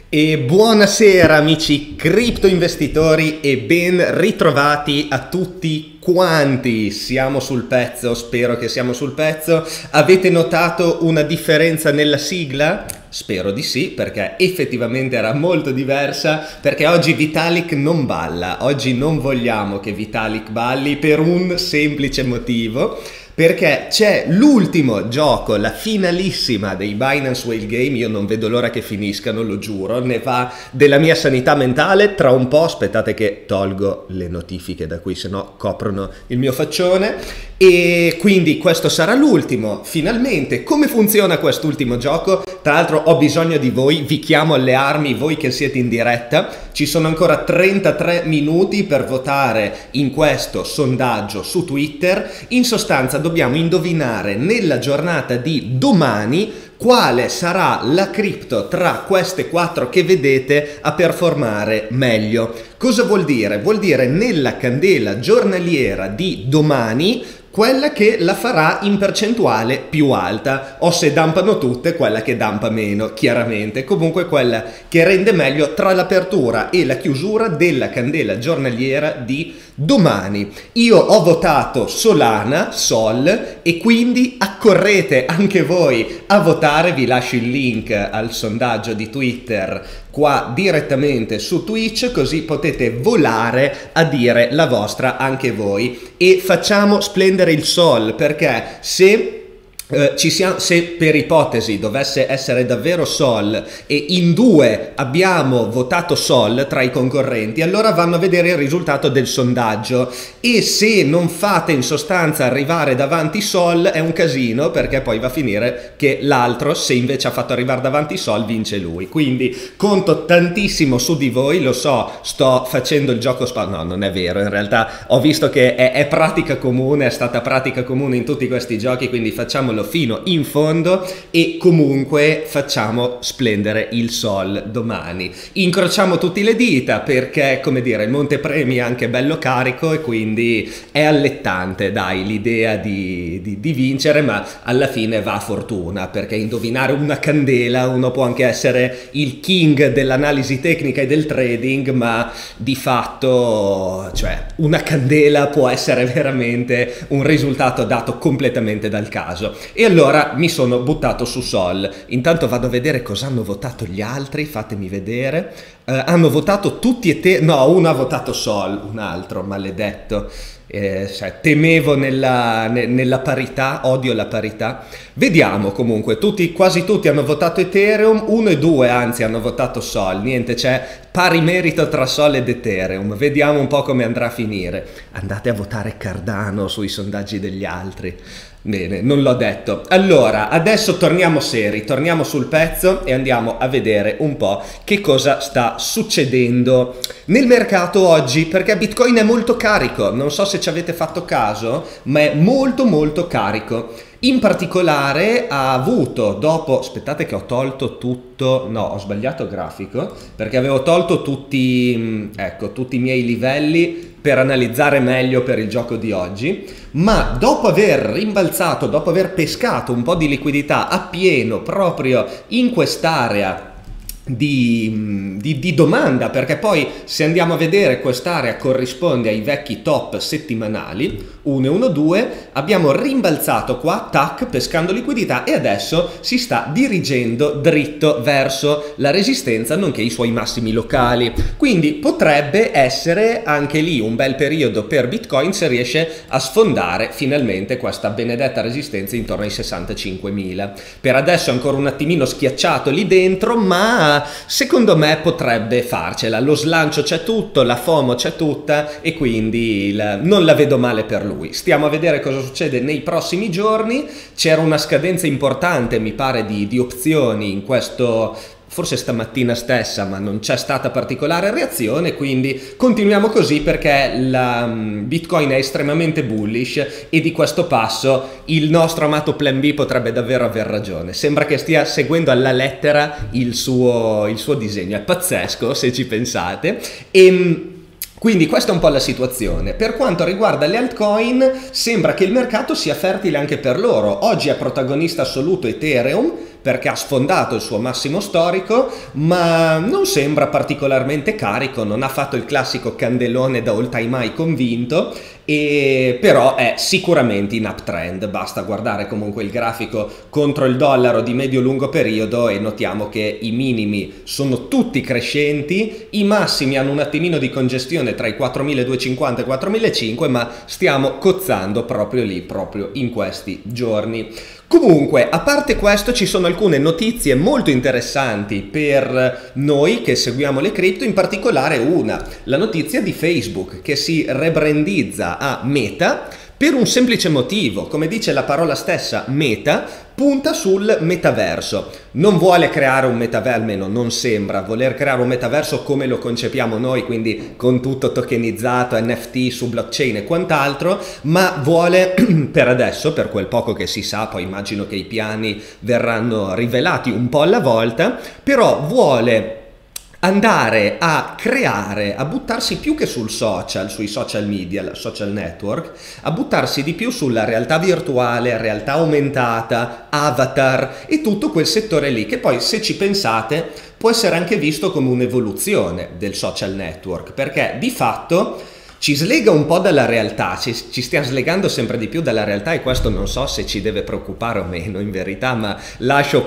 E buonasera amici cripto investitori e ben ritrovati a tutti quanti. Siamo sul pezzo, spero che siamo sul pezzo. Avete notato una differenza nella sigla? Spero di sì, perché effettivamente era molto diversa, perché oggi Vitalik non balla. Oggi non vogliamo che Vitalik balli per un semplice motivo. Perché c'è l'ultimo gioco, la finalissima dei Binance Whale Game, io non vedo l'ora che finiscano, lo giuro, ne va della mia sanità mentale. Tra un po', aspettate che tolgo le notifiche da qui, sennò coprono il mio faccione. E quindi questo sarà l'ultimo, finalmente. Come funziona quest'ultimo gioco? Tra l'altro ho bisogno di voi, vi chiamo alle armi, voi che siete in diretta. Ci sono ancora 33 minuti per votare in questo sondaggio su Twitter. In sostanza dobbiamo indovinare nella giornata di domani quale sarà la cripto tra queste 4 che vedete a performare meglio. Cosa vuol dire? Vuol dire nella candela giornaliera di domani quella che la farà in percentuale più alta, o se dampano tutte quella che dampa meno, chiaramente. Comunque quella che rende meglio tra l'apertura e la chiusura della candela giornaliera di domani. Io ho votato Solana, Sol, e quindi accorrete anche voi a votare. Vi lascio il link al sondaggio di Twitter qua direttamente su Twitch, così potete volare a dire la vostra anche voi. E facciamo splendere il Sol, perché se se per ipotesi dovesse essere davvero Sol e in 2 abbiamo votato Sol tra i concorrenti, allora vanno a vedere il risultato del sondaggio, e se non fate in sostanza arrivare davanti Sol è un casino, perché poi va a finire che l'altro, se invece ha fatto arrivare davanti Sol, vince lui. Quindi conto tantissimo su di voi, lo so, sto facendo il gioco no, non è vero, in realtà ho visto che è pratica comune, è stata pratica comune in tutti questi giochi, quindi facciamo fino in fondo e comunque facciamo splendere il Sol domani. Incrociamo tutte le dita, perché, come dire, il montepremi è anche bello carico e quindi è allettante, dai, l'idea di vincere, ma alla fine va a fortuna, perché indovinare una candela, uno può anche essere il king dell'analisi tecnica e del trading, ma di fatto, cioè, una candela può essere veramente un risultato dato completamente dal caso. E allora mi sono buttato su Sol. Intanto vado a vedere cosa hanno votato gli altri, fatemi vedere. Hanno votato tutti no, uno ha votato Sol, un altro, maledetto. Temevo nella parità, odio la parità. Vediamo comunque, quasi tutti hanno votato Ethereum, 1 e 2 anzi hanno votato Sol, niente, c'è pari merito tra Sol ed Ethereum. Vediamo un po' come andrà a finire. Andate a votare Cardano sui sondaggi degli altri. Bene, non l'ho detto. Allora, adesso torniamo seri, torniamo sul pezzo e andiamo a vedere un po' che cosa sta succedendo nel mercato oggi, perché Bitcoin è molto carico. Non so se ci avete fatto caso, ma è molto molto carico. In particolare ha avuto, dopo, aspettate che ho tolto tutto, no, ho sbagliato grafico, perché avevo tolto tutti, ecco, tutti i miei livelli per analizzare meglio per il gioco di oggi, ma dopo aver rimbalzato, dopo aver pescato un po' di liquidità a pieno proprio in quest'area di domanda, perché poi se andiamo a vedere quest'area corrisponde ai vecchi top settimanali 1 e 1 2, abbiamo rimbalzato qua, tac, pescando liquidità, e adesso si sta dirigendo dritto verso la resistenza nonché i suoi massimi locali. Quindi potrebbe essere anche lì un bel periodo per Bitcoin se riesce a sfondare finalmente questa benedetta resistenza intorno ai 65.000. Per adesso è ancora un attimino schiacciato lì dentro, ma secondo me potrebbe farcela. Lo slancio c'è tutto, la FOMO c'è tutta, e quindi non la vedo male per lui. Stiamo a vedere cosa succede nei prossimi giorni. C'era una scadenza importante, mi pare, di opzioni in questo, forse stamattina stessa, ma non c'è stata particolare reazione, quindi continuiamo così, perché la Bitcoin è estremamente bullish e di questo passo il nostro amato Plan B potrebbe davvero aver ragione. Sembra che stia seguendo alla lettera il suo disegno, è pazzesco se ci pensate. Quindi questa è un po' la situazione. Per quanto riguarda le altcoin, sembra che il mercato sia fertile anche per loro. Oggi è protagonista assoluto Ethereum, perché ha sfondato il suo massimo storico, ma non sembra particolarmente carico, non ha fatto il classico candelone da all time high convinto, e però è sicuramente in uptrend. Basta guardare comunque il grafico contro il dollaro di medio-lungo periodo e notiamo che i minimi sono tutti crescenti, i massimi hanno un attimino di congestione tra i 4.250 e 4.500, ma stiamo cozzando proprio lì, proprio in questi giorni. Comunque, a parte questo, ci sono alcune notizie molto interessanti per noi che seguiamo le cripto, in particolare la notizia di Facebook che si rebrandizza a Meta per un semplice motivo. Come dice la parola stessa, Meta punta sul metaverso. Non vuole creare un metaverso, almeno non sembra voler creare un metaverso come lo concepiamo noi, quindi con tutto tokenizzato, NFT su blockchain e quant'altro, ma vuole, per adesso, per quel poco che si sa, poi immagino che i piani verranno rivelati un po' alla volta, però vuole andare a creare, a buttarsi più che sui social media, social network, a buttarsi di più sulla realtà virtuale, realtà aumentata, avatar e tutto quel settore lì, che poi, se ci pensate, può essere anche visto come un'evoluzione del social network, perché di fatto ci slega un po' dalla realtà, ci stiamo slegando sempre di più dalla realtà, e questo non so se ci deve preoccupare o meno in verità, ma lascio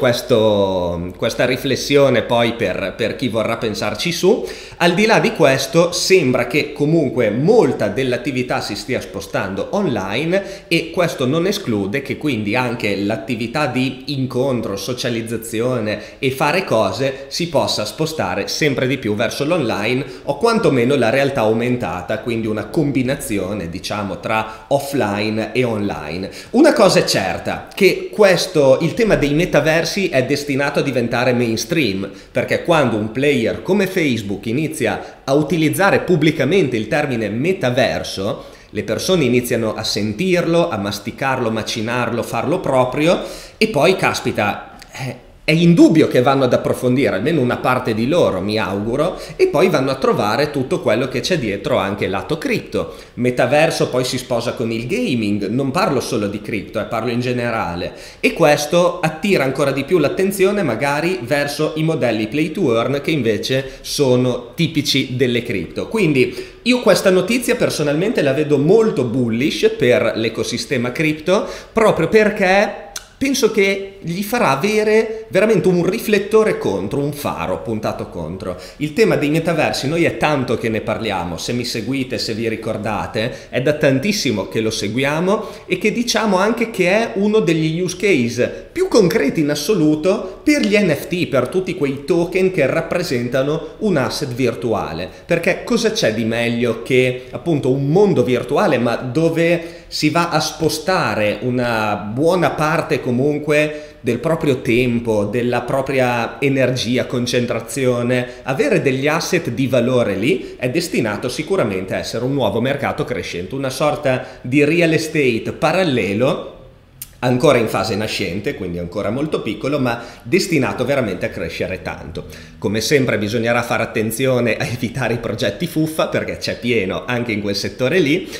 questa riflessione poi per chi vorrà pensarci su. Al di là di questo, sembra che comunque molta dell'attività si stia spostando online, e questo non esclude che quindi anche l'attività di incontro, socializzazione e fare cose si possa spostare sempre di più verso l'online, o quantomeno la realtà aumentata, quindi una combinazione, diciamo, tra offline e online. Una cosa è certa, che il tema dei metaversi è destinato a diventare mainstream, perché quando un player come Facebook inizia a utilizzare pubblicamente il termine metaverso, le persone iniziano a sentirlo, a masticarlo, macinarlo, farlo proprio, e poi, caspita, è indubbio che vanno ad approfondire, almeno una parte di loro, mi auguro, e poi vanno a trovare tutto quello che c'è dietro anche lato cripto. Metaverso poi si sposa con il gaming, non parlo solo di cripto, parlo in generale, e questo attira ancora di più l'attenzione magari verso i modelli play to earn, che invece sono tipici delle cripto. Quindi io questa notizia personalmente la vedo molto bullish per l'ecosistema cripto, proprio perché penso che gli farà avere veramente un riflettore contro, un faro puntato contro. Il tema dei metaversi, noi è tanto che ne parliamo, se mi seguite, se vi ricordate, è da tantissimo che lo seguiamo, e che diciamo anche che è uno degli use case più concreti in assoluto per gli NFT, per tutti quei token che rappresentano un asset virtuale. Perché cosa c'è di meglio che appunto un mondo virtuale, ma dove si va a spostare una buona parte comunque del proprio tempo, della propria energia, concentrazione. Avere degli asset di valore lì è destinato sicuramente a essere un nuovo mercato crescente, una sorta di real estate parallelo, ancora in fase nascente, quindi ancora molto piccolo, ma destinato veramente a crescere tanto. Come sempre bisognerà fare attenzione a evitare i progetti fuffa, perché c'è pieno anche in quel settore lì,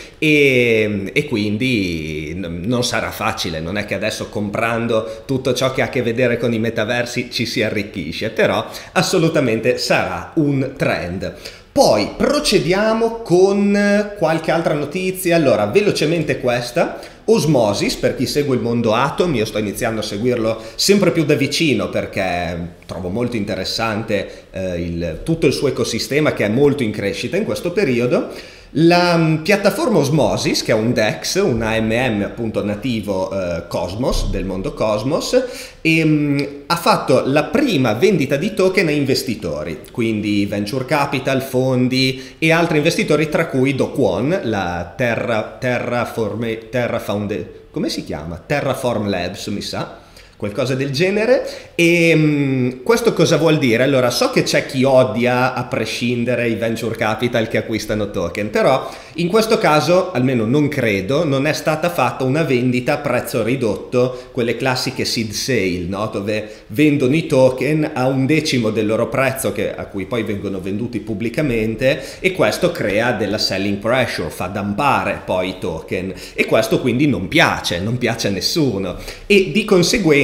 e quindi non sarà facile. Non è che adesso, comprando tutto ciò che ha a che vedere con i metaversi, ci si arricchisce, però assolutamente sarà un trend. Poi procediamo con qualche altra notizia. Allora, velocemente questa: Osmosis, per chi segue il mondo Atom. Io sto iniziando a seguirlo sempre più da vicino, perché trovo molto interessante tutto il suo ecosistema, che è molto in crescita in questo periodo. La piattaforma Osmosis, che è un DEX, un AMM appunto nativo Cosmos, del mondo Cosmos, ha fatto la prima vendita di token a investitori, quindi venture capital, fondi e altri investitori, tra cui Do Kwon, la come si chiama? Terraform Labs, mi sa, qualcosa del genere. E questo cosa vuol dire? Allora, so che c'è chi odia a prescindere i venture capital che acquistano token, però in questo caso, almeno non credo, non è stata fatta una vendita a prezzo ridotto, quelle classiche seed sale, no? Dove vendono i token a 1/10 del loro prezzo, a cui poi vengono venduti pubblicamente, e questo crea della selling pressure, fa dampare poi i token, e questo quindi non piace a nessuno, e di conseguenza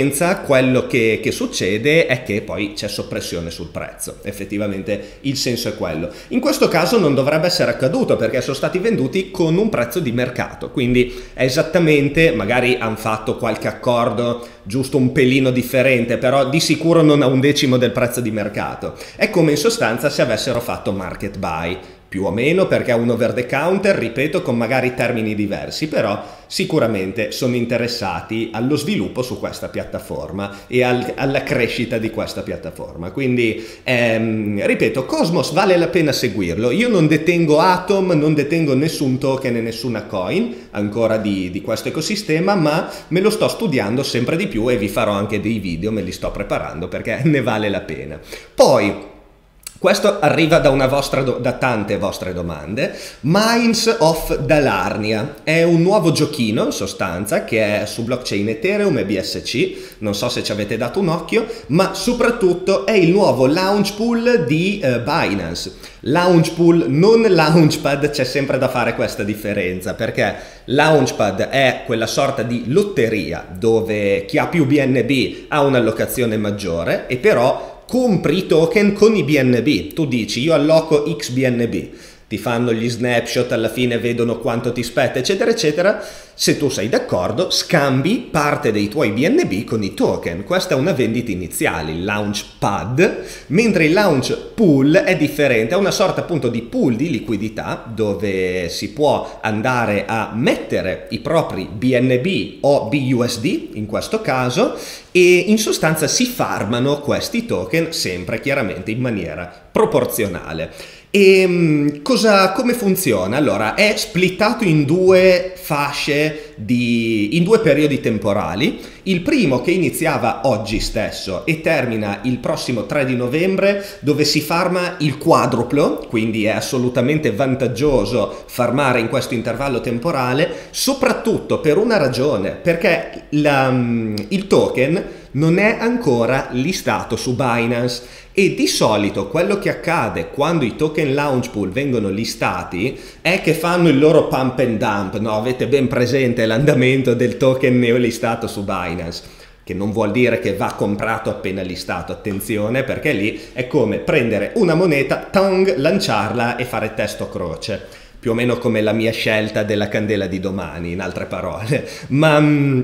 conseguenza quello che succede è che poi c'è soppressione sul prezzo. Effettivamente il senso è quello. In questo caso non dovrebbe essere accaduto perché sono stati venduti con un prezzo di mercato, quindi è esattamente, magari hanno fatto qualche accordo giusto un pelino differente, però di sicuro non a un decimo del prezzo di mercato. È come in sostanza se avessero fatto market buy, più o meno, perché è un over the counter, ripeto, con magari termini diversi, però sicuramente sono interessati allo sviluppo su questa piattaforma e alla crescita di questa piattaforma. Quindi, ripeto, Cosmos vale la pena seguirlo. Io non detengo Atom, non detengo nessun token e nessuna coin ancora di questo ecosistema, ma me lo sto studiando sempre di più e vi farò anche dei video, me li sto preparando perché ne vale la pena. Poi, questo arriva da tante vostre domande. Mines of Dalarnia è un nuovo giochino in sostanza che è su blockchain Ethereum e BSC, non so se ci avete dato un occhio, ma soprattutto è il nuovo launch pool di Binance. Launch pool, non launchpad, c'è sempre da fare questa differenza perché launchpad è quella sorta di lotteria dove chi ha più BNB ha un'allocazione maggiore e però compri i token con i BNB. Tu dici io alloco X BNB, ti fanno gli snapshot, alla fine vedono quanto ti spetta eccetera eccetera. Se tu sei d'accordo scambi parte dei tuoi BNB con i token. Questa è una vendita iniziale, il launch pad, mentre il launch pool è differente, è una sorta appunto di pool di liquidità dove si può andare a mettere i propri BNB o BUSD in questo caso e in sostanza si farmano questi token sempre chiaramente in maniera proporzionale. E come funziona? Allora, è splittato in due fasce, in due periodi temporali. Il primo che iniziava oggi stesso e termina il prossimo 3 di novembre, dove si farma il quadruplo, quindi è assolutamente vantaggioso farmare in questo intervallo temporale, soprattutto per una ragione, perché il token non è ancora listato su Binance. E di solito quello che accade quando i token launch pool vengono listati è che fanno il loro pump and dump, no? Avete ben presente l'andamento del token neolistato su Binance, che non vuol dire che va comprato appena listato, attenzione, perché lì è come prendere una moneta, tong, lanciarla e fare testo croce, più o meno come la mia scelta della candela di domani, in altre parole. Ma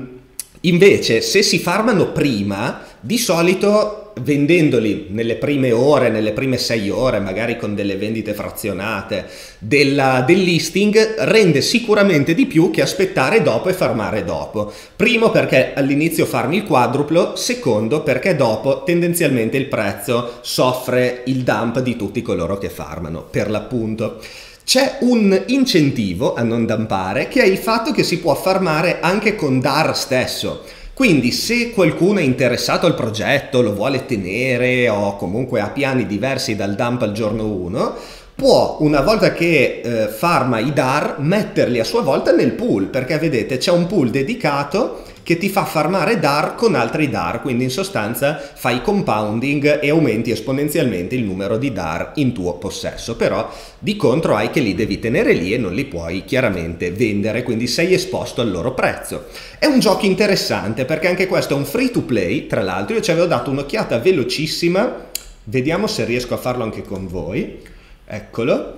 invece se si farmano prima, di solito vendendoli nelle prime ore, nelle prime 6 ore, magari con delle vendite frazionate del listing, rende sicuramente di più che aspettare dopo e farmare dopo. Primo perché all'inizio farmi il quadruplo, secondo perché dopo tendenzialmente il prezzo soffre il dump di tutti coloro che farmano, per l'appunto. C'è un incentivo a non dumpare che è il fatto che si può farmare anche con DAR stesso. Quindi se qualcuno è interessato al progetto, lo vuole tenere o comunque ha piani diversi dal dump al giorno 1, può, una volta che farma i DAR, metterli a sua volta nel pool, perché vedete c'è un pool dedicato che ti fa farmare DAR con altri DAR, quindi in sostanza fai compounding e aumenti esponenzialmente il numero di DAR in tuo possesso, però di contro hai che li devi tenere lì e non li puoi chiaramente vendere, quindi sei esposto al loro prezzo. È un gioco interessante perché anche questo è un free to play, tra l'altro io ci avevo dato un'occhiata velocissima, vediamo se riesco a farlo anche con voi, eccolo.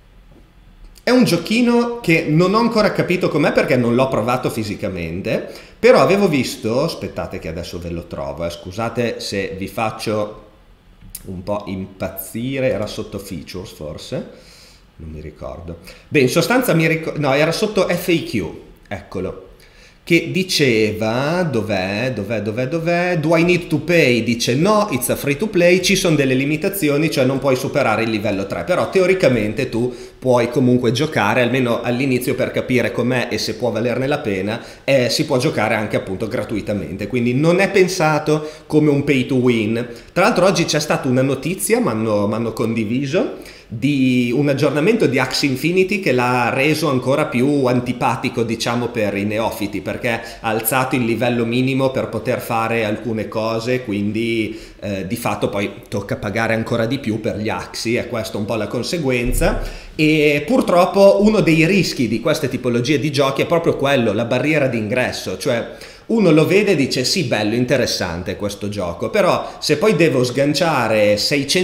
È un giochino che non ho ancora capito com'è perché non l'ho provato fisicamente, però avevo visto, aspettate che adesso ve lo trovo, scusate se vi faccio un po' impazzire, era sotto features forse, non mi ricordo. Beh, in sostanza no, era sotto FAQ, eccolo, che diceva, dov'è, do I need to pay? Dice no, it's a free to play, ci sono delle limitazioni, cioè non puoi superare il livello 3, però teoricamente tu puoi comunque giocare, almeno all'inizio per capire com'è e se può valerne la pena, si può giocare anche appunto gratuitamente, quindi non è pensato come un pay to win. Tra l'altro oggi c'è stata una notizia, m'hanno condiviso, di un aggiornamento di Axie Infinity che l'ha reso ancora più antipatico, diciamo, per i neofiti, perché ha alzato il livello minimo per poter fare alcune cose, quindi di fatto poi tocca pagare ancora di più per gli Axie, e questa è un po' la conseguenza. E purtroppo uno dei rischi di queste tipologie di giochi è proprio quello, la barriera d'ingresso, cioè uno lo vede e dice sì, bello, interessante questo gioco, però se poi devo sganciare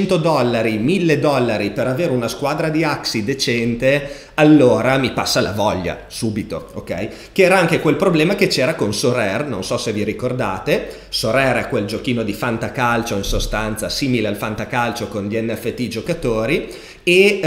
$600, $1000 per avere una squadra di Axi decente, allora mi passa la voglia subito, ok? Che era anche quel problema che c'era con Sorare, non so se vi ricordate. Sorare è quel giochino di fantacalcio, in sostanza simile al fantacalcio con gli NFT giocatori, e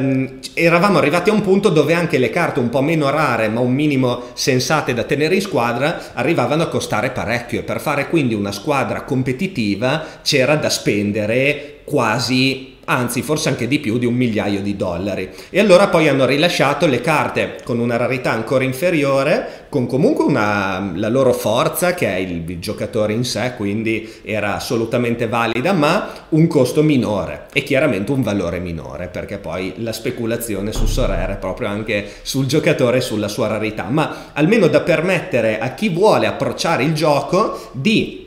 eravamo arrivati a un punto dove anche le carte un po' meno rare ma un minimo sensate da tenere in squadra arrivavano a costare parecchio, e per fare quindi una squadra competitiva c'era da spendere quasi, anzi forse anche di più, di $1.000.000. E allora poi hanno rilasciato le carte con una rarità ancora inferiore, con comunque la loro forza che è il giocatore in sé, quindi era assolutamente valida, ma un costo minore e chiaramente un valore minore, perché poi la speculazione su Sorare è proprio anche sul giocatore e sulla sua rarità, ma almeno da permettere a chi vuole approcciare il gioco di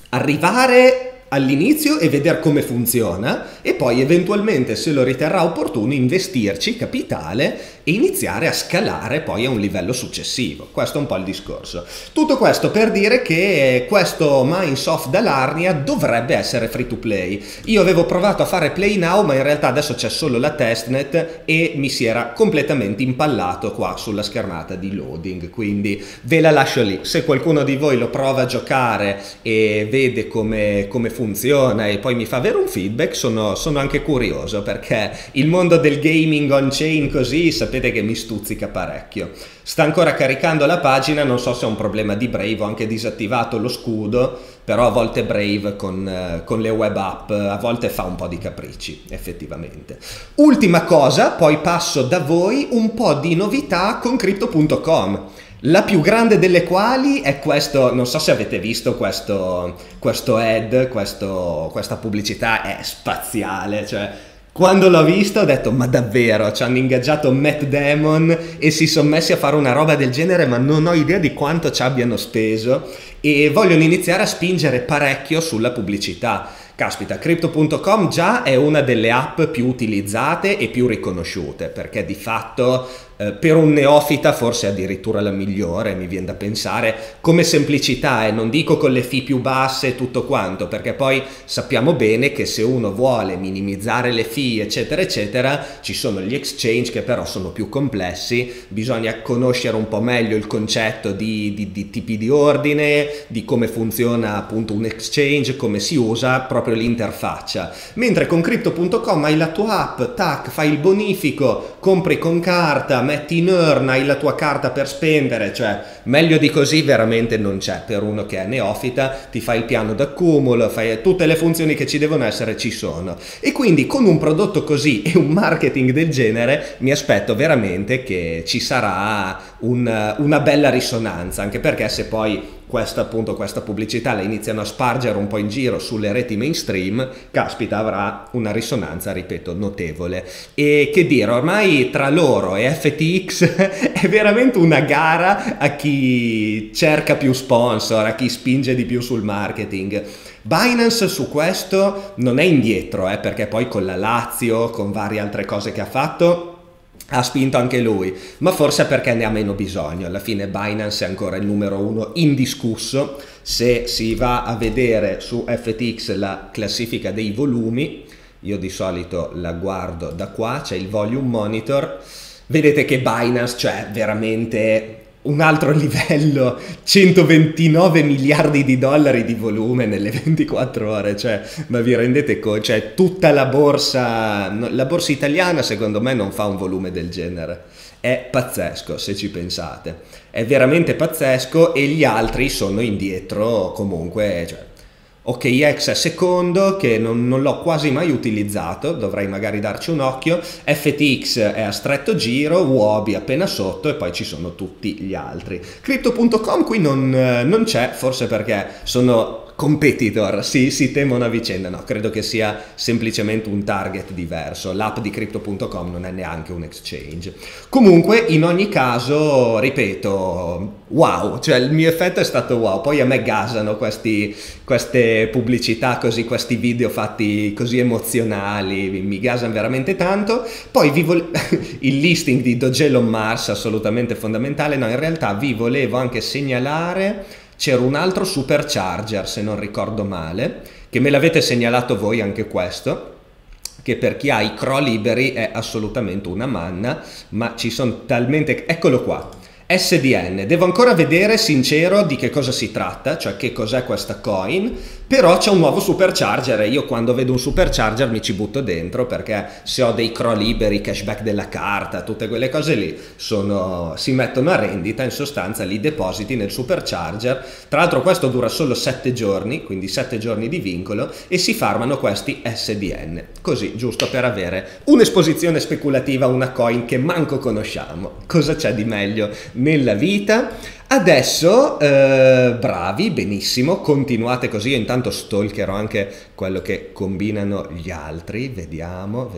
arrivare all'inizio e vedere come funziona, e poi eventualmente, se lo riterrà opportuno, investirci capitale e iniziare a scalare poi a un livello successivo. Questo è un po' il discorso. Tutto questo per dire che questo Minesoft da Larnia dovrebbe essere free to play. Io avevo provato a fare Play Now, ma in realtà adesso c'è solo la testnet e mi si era completamente impallato qua sulla schermata di loading, quindi ve la lascio lì. Se qualcuno di voi lo prova a giocare e vede come funziona e poi mi fa avere un feedback, sono anche curioso, perché il mondo del gaming on chain così sapete che mi stuzzica parecchio. Sta ancora caricando la pagina, non so se è un problema di Brave, ho anche disattivato lo scudo, però a volte Brave con le web app a volte fa un po' di capricci, effettivamente. Ultima cosa, poi passo da voi, un po' di novità con Crypto.com. La più grande delle quali è questo, non so se avete visto questo ad, questa pubblicità è spaziale, cioè quando l'ho visto ho detto ma davvero, ci hanno ingaggiato Matt Damon e si sono messi a fare una roba del genere, ma non ho idea di quanto ci abbiano speso, e vogliono iniziare a spingere parecchio sulla pubblicità. Caspita, Crypto.com già è una delle app più utilizzate e più riconosciute, perché di fatto per un neofita forse addirittura la migliore, mi viene da pensare, come semplicità, e non dico con le fee più basse e tutto quanto, perché poi sappiamo bene che se uno vuole minimizzare le fee eccetera eccetera, ci sono gli exchange che però sono più complessi, bisogna conoscere un po' meglio il concetto di tipi di ordine, di come funziona appunto un exchange, come si usa proprio l'interfaccia, mentre con Crypto.com hai la tua app, tac, fai il bonifico, compri con carta, metti in earn, hai la tua carta per spendere, cioè meglio di così veramente non c'è per uno che è neofita, ti fai il piano d'accumulo, fai tutte le funzioni che ci devono essere, ci sono, e quindi con un prodotto così e un marketing del genere mi aspetto veramente che ci sarà una bella risonanza, anche perché se poi questa pubblicità la iniziano a spargere un po' in giro sulle reti mainstream, caspita, avrà una risonanza, ripeto, notevole. E che dire, ormai tra loro e FTX è veramente una gara a chi cerca più sponsor, a chi spinge di più sul marketing. Binance su questo non è indietro, perché poi con la Lazio, con varie altre cose che ha fatto, ha spinto anche lui, ma forse perché ne ha meno bisogno. Alla fine Binance è ancora il numero uno indiscusso. Se si va a vedere su FTX la classifica dei volumi, io di solito la guardo da qua, c'è il volume monitor, vedete che Binance, cioè veramente un altro livello, 129 miliardi di dollari di volume nelle 24 ore, cioè, ma vi rendete conto? Cioè, tutta la borsa italiana secondo me non fa un volume del genere. È pazzesco se ci pensate, è veramente pazzesco, e gli altri sono indietro comunque, cioè. OKX è secondo, che non l'ho quasi mai utilizzato, dovrei magari darci un occhio. FTX è a stretto giro, Huobi appena sotto, e poi ci sono tutti gli altri. Crypto.com qui non c'è, forse perché sono competitor, si temono a vicenda. No, credo che sia semplicemente un target diverso. L'app di Crypto.com non è neanche un exchange. Comunque, in ogni caso, ripeto, wow, cioè il mio effetto è stato wow. Poi a me gasano queste pubblicità così, questi video fatti così emozionali, mi gasano veramente tanto. Poi il listing di Dogelon Mars, assolutamente fondamentale. No, in realtà vi volevo anche segnalare c'era un altro supercharger, se non ricordo male, che me l'avete segnalato voi anche questo, che per chi ha i crawl liberi è assolutamente una manna, ma ci sono talmente... Eccolo qua, SDN. Devo ancora vedere, sincero, di che cosa si tratta, cioè che cos'è questa coin, però c'è un nuovo supercharger e io quando vedo un supercharger mi ci butto dentro, perché se ho dei crawl liberi, cashback della carta, tutte quelle cose lì si mettono a rendita, in sostanza li depositi nel supercharger. Tra l'altro questo dura solo 7 giorni, quindi 7 giorni di vincolo, e si farmano questi SDN, così giusto per avere un'esposizione speculativa a una coin che manco conosciamo. Cosa c'è di meglio nella vita? Adesso, bravi, benissimo, continuate così. Io intanto stalkerò anche quello che combinano gli altri. Vediamo.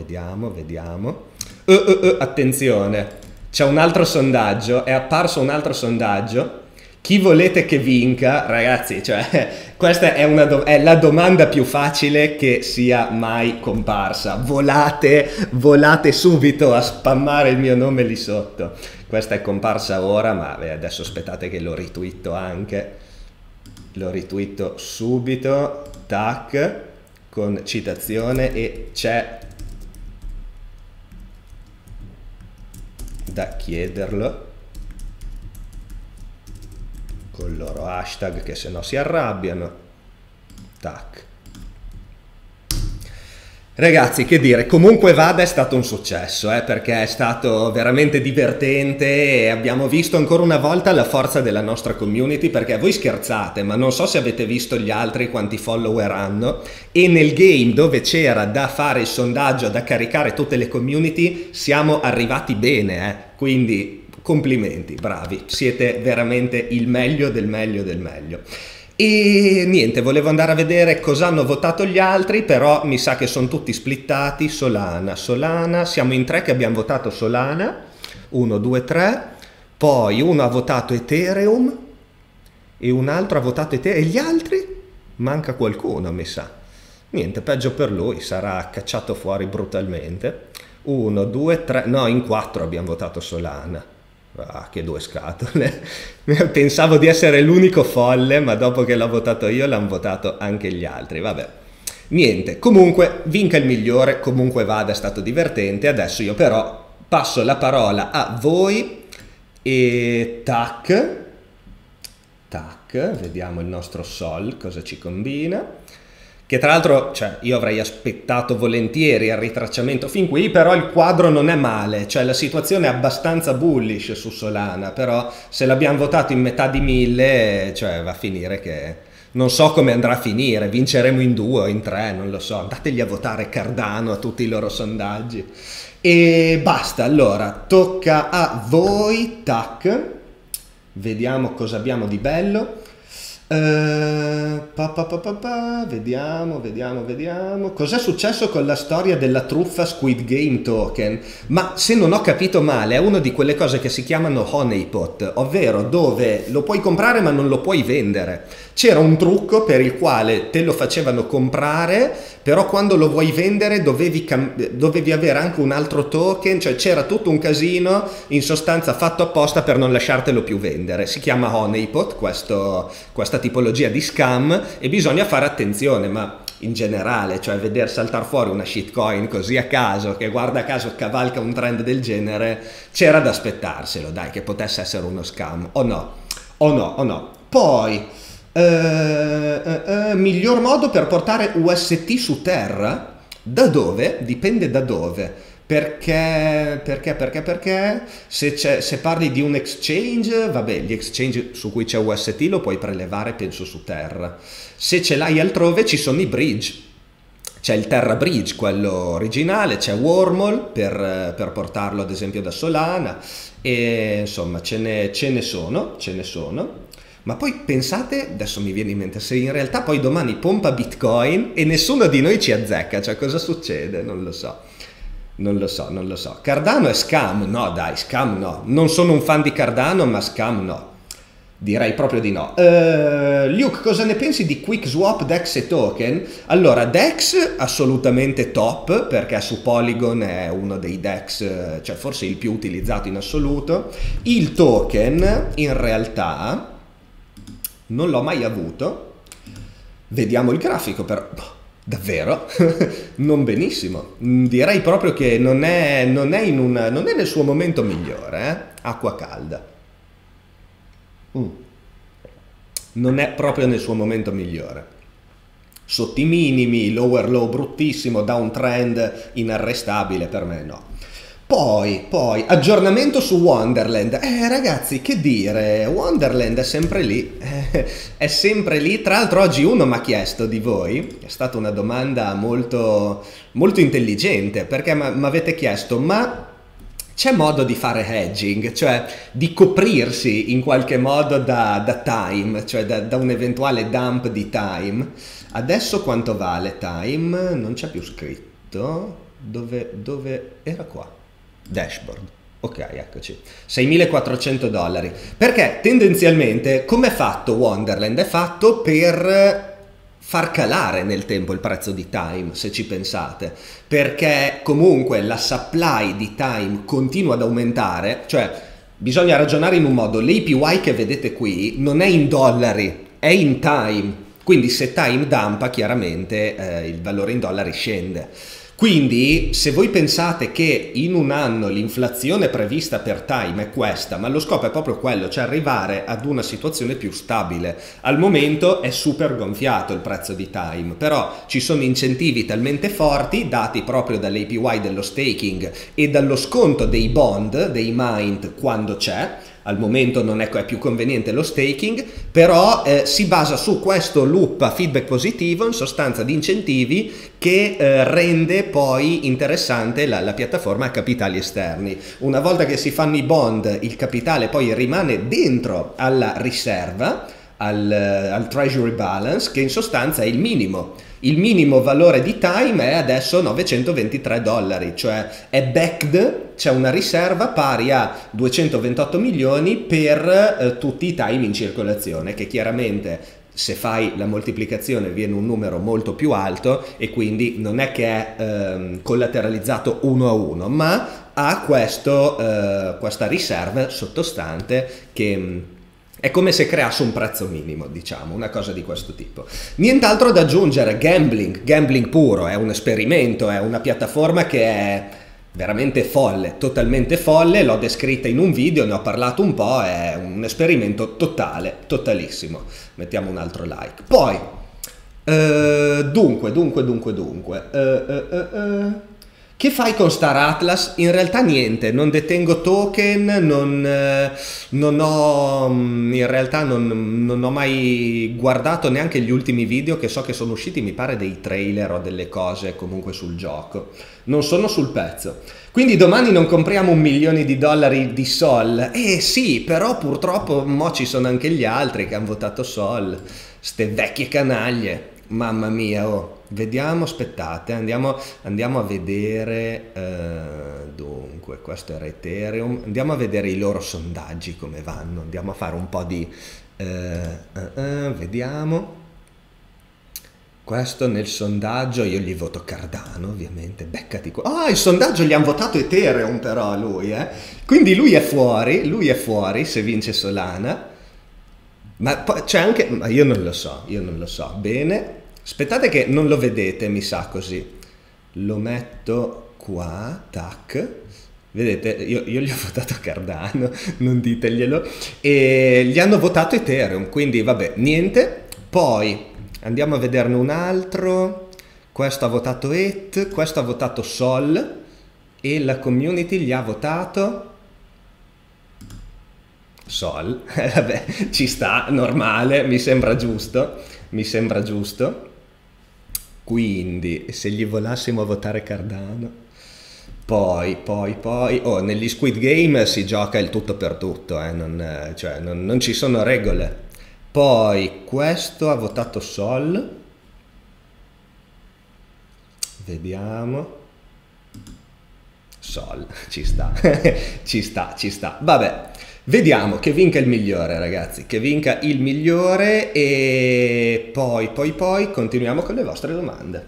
Attenzione, c'è un altro sondaggio, è apparso un altro sondaggio. Chi volete che vinca? Ragazzi, cioè, questa è la domanda più facile che sia mai comparsa. Volate subito a spammare il mio nome lì sotto. Questa è comparsa ora, ma adesso aspettate che lo ritwitto anche. Lo ritwitto subito, tac, con citazione, e c'è da chiederlo con il loro hashtag, che se no si arrabbiano. Tac. Ragazzi, che dire, comunque vada, è stato un successo, perché è stato veramente divertente e abbiamo visto ancora una volta la forza della nostra community, perché voi scherzate, ma non so se avete visto gli altri quanti follower hanno, e nel game dove c'era da fare il sondaggio, da caricare tutte le community, siamo arrivati bene, quindi complimenti, bravi, siete veramente il meglio del meglio del meglio. E niente, volevo andare a vedere cosa hanno votato gli altri, però mi sa che sono tutti splittati. Solana, siamo in 3 che abbiamo votato Solana, 1, 2, 3, poi uno ha votato Ethereum e un altro ha votato Ethereum, e gli altri? Manca qualcuno, mi sa. Niente, peggio per lui, sarà cacciato fuori brutalmente. 1, 2, 3, no, in 4 abbiamo votato Solana. Ah, che due scatole. Pensavo di essere l'unico folle, ma dopo che l'ho votato io l'hanno votato anche gli altri. Vabbè, niente, comunque vinca il migliore, comunque vada, è stato divertente. Adesso io però passo la parola a voi e tac, vediamo il nostro Sol cosa ci combina. Che tra l'altro, cioè, io avrei aspettato volentieri il ritracciamento fin qui, però il quadro non è male, cioè la situazione è abbastanza bullish su Solana, però se l'abbiamo votato in metà di 1000, cioè va a finire che non so come andrà a finire, vinceremo in 2 o in 3, non lo so, andategli a votare Cardano a tutti i loro sondaggi. E basta, allora, tocca a voi, tac, vediamo cosa abbiamo di bello. Vediamo cos'è successo con la storia della truffa Squid Game Token. Ma se non ho capito male, è una di quelle cose che si chiamano honeypot, ovvero dove lo puoi comprare ma non lo puoi vendere. C'era un trucco per il quale te lo facevano comprare, però quando lo vuoi vendere dovevi avere anche un altro token, cioè c'era tutto un casino, in sostanza fatto apposta per non lasciartelo più vendere. Si chiama honeypot questa tipologia di scam, e bisogna fare attenzione, ma in generale, cioè veder saltare fuori una shitcoin così a caso, che guarda caso cavalca un trend del genere, c'era da aspettarselo, dai, che potesse essere uno scam, o no. Poi miglior modo per portare UST su terra? Da dove? Dipende da dove. Perché se parli di un exchange, vabbè, gli exchange su cui c'è UST lo puoi prelevare, penso, su terra. Se ce l'hai altrove ci sono i bridge, c'è il Terra Bridge, quello originale, c'è Wormhole per portarlo ad esempio da Solana, e insomma ce ne sono. Ma poi pensate, adesso mi viene in mente, se in realtà poi domani pompa Bitcoin e nessuno di noi ci azzecca, cioè cosa succede? Non lo so. Cardano è scam? No dai, scam no. Non sono un fan di Cardano, ma scam no. Direi proprio di no. Luke, cosa ne pensi di QuickSwap, DEX e token? Allora, DEX assolutamente top, perché su Polygon è uno dei DEX, cioè forse il più utilizzato in assoluto. Il token, in realtà, non l'ho mai avuto. Vediamo il grafico però, davvero? Non benissimo, direi proprio che non è nel suo momento migliore, acqua calda. Non è proprio nel suo momento migliore. Sotto i minimi, lower low bruttissimo, downtrend inarrestabile, per me no. Poi, aggiornamento su Wonderland. Ragazzi, che dire, Wonderland è sempre lì, è sempre lì. Tra l'altro oggi uno mi ha chiesto di voi, è stata una domanda molto, molto intelligente, perché mi avete chiesto, ma c'è modo di fare hedging, cioè di coprirsi in qualche modo da time, cioè da un eventuale dump di time? Adesso quanto vale time? Non c'è più scritto. Dove era qua? Dashboard. Ok, eccoci. $6.400. Perché tendenzialmente come è fatto Wonderland? È fatto per far calare nel tempo il prezzo di time, se ci pensate, perché comunque la supply di time continua ad aumentare, cioè bisogna ragionare in un modo, l'APY che vedete qui non è in dollari, è in time, quindi se time dumpa chiaramente il valore in dollari scende. Quindi se voi pensate che in un anno l'inflazione prevista per time è questa, ma lo scopo è proprio quello, cioè arrivare ad una situazione più stabile. Al momento è super gonfiato il prezzo di time, però ci sono incentivi talmente forti dati proprio dall'APY dello staking e dallo sconto dei bond, dei Mint quando c'è. Al momento non è più conveniente lo staking, però si basa su questo loop a feedback positivo, in sostanza di incentivi, che rende poi interessante la piattaforma a capitali esterni. Una volta che si fanno i bond, il capitale poi rimane dentro alla riserva, al treasury balance, che in sostanza è il minimo. Il minimo valore di time è adesso $923, cioè è backed, c'è una riserva pari a 228 milioni per tutti i time in circolazione, che chiaramente se fai la moltiplicazione viene un numero molto più alto e quindi non è che è collateralizzato 1 a 1, ma ha questa riserva sottostante che è come se creasse un prezzo minimo, diciamo, una cosa di questo tipo. Nient'altro da aggiungere, gambling puro, è un esperimento, è una piattaforma che è veramente folle, totalmente folle, l'ho descritta in un video, ne ho parlato un po', è un esperimento totale, totalissimo. Mettiamo un altro like. Poi, dunque, che fai con Star Atlas? In realtà niente, non detengo token, non ho mai guardato neanche gli ultimi video, che so che sono usciti, mi pare dei trailer o delle cose comunque sul gioco. Non sono sul pezzo. Quindi domani non compriamo $1 milione di Sol? Sì, però purtroppo mo ci sono anche gli altri che hanno votato Sol, ste vecchie canaglie. Mamma mia, oh. Vediamo, aspettate, andiamo a vedere, dunque, questo era Ethereum, andiamo a vedere i loro sondaggi come vanno, andiamo a fare un po' di, vediamo, questo nel sondaggio, io gli voto Cardano ovviamente, beccati qua, il sondaggio gli hanno votato Ethereum però lui, quindi lui è fuori se vince Solana, ma poi c'è anche, ma io non lo so, bene. Aspettate che non lo vedete, mi sa così. Lo metto qua, tac. Vedete, io gli ho votato Cardano, non diteglielo. E gli hanno votato Ethereum, quindi vabbè, niente. Poi andiamo a vederne un altro. Questo ha votato ETH, questo ha votato Sol. E la community gli ha votato Sol. Vabbè, ci sta, normale, mi sembra giusto. Quindi se gli volassimo a votare Cardano, poi negli Squid Game si gioca il tutto per tutto, non ci sono regole. Poi questo ha votato Sol, vediamo, Sol, ci sta, ci sta, vabbè. Vediamo che vinca il migliore, ragazzi, che vinca il migliore e poi continuiamo con le vostre domande.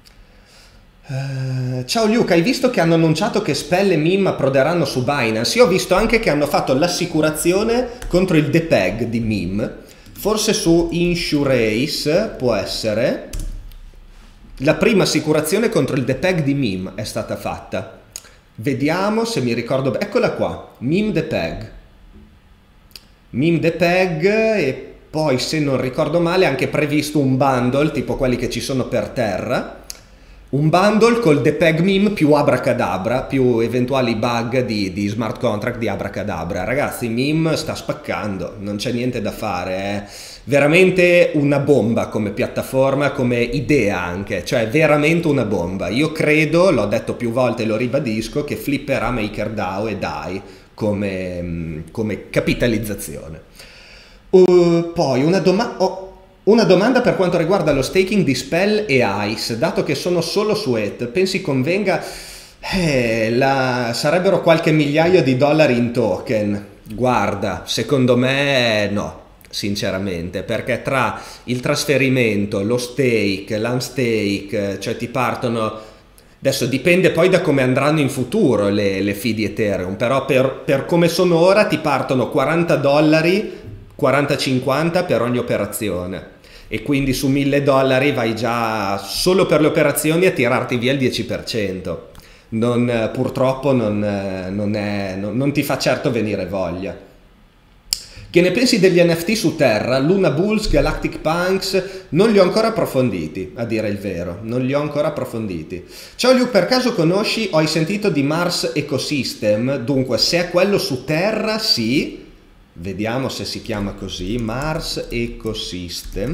Ciao Luca, hai visto che hanno annunciato che Spell e Mim approderanno su Binance? Io ho visto anche che hanno fatto l'assicurazione contro il depeg di Mim, Forse su Insurace può essere. La prima assicurazione contro il depeg di MIM è stata fatta. Vediamo se mi ricordo bene. Eccola qua, MIM depeg. MIM depeg, e poi se non ricordo male è anche previsto un bundle, tipo quelli che ci sono per terra. Un bundle col depeg MIM più Abracadabra, più eventuali bug di smart contract di Abracadabra. Ragazzi, MIM sta spaccando, non c'è niente da fare, è veramente una bomba come piattaforma, come idea anche, cioè veramente una bomba. Io credo, l'ho detto più volte e lo ribadisco, che flipperà MakerDAO e DAI come capitalizzazione. Poi una domanda per quanto riguarda lo staking di Spell e ICE, dato che sono solo su ETH, pensi convenga? Sarebbero qualche migliaio di dollari in token. Guarda, secondo me no, sinceramente, perché tra il trasferimento, lo stake, l'unstake, cioè ti partono. Adesso dipende poi da come andranno in futuro le fee di Ethereum, però per come sono ora ti partono 40 dollari, 40-50 per ogni operazione. E quindi su 1000 dollari vai già solo per le operazioni a tirarti via il 10%. Purtroppo non ti fa certo venire voglia. Che ne pensi degli NFT su Terra? Luna Bulls, Galactic Punks? Non li ho ancora approfonditi, a dire il vero, non li ho ancora approfonditi. Ciao Liu, per caso conosci o hai sentito di Mars Ecosystem? Dunque, se è quello su Terra, sì. Vediamo se si chiama così, Mars Ecosystem.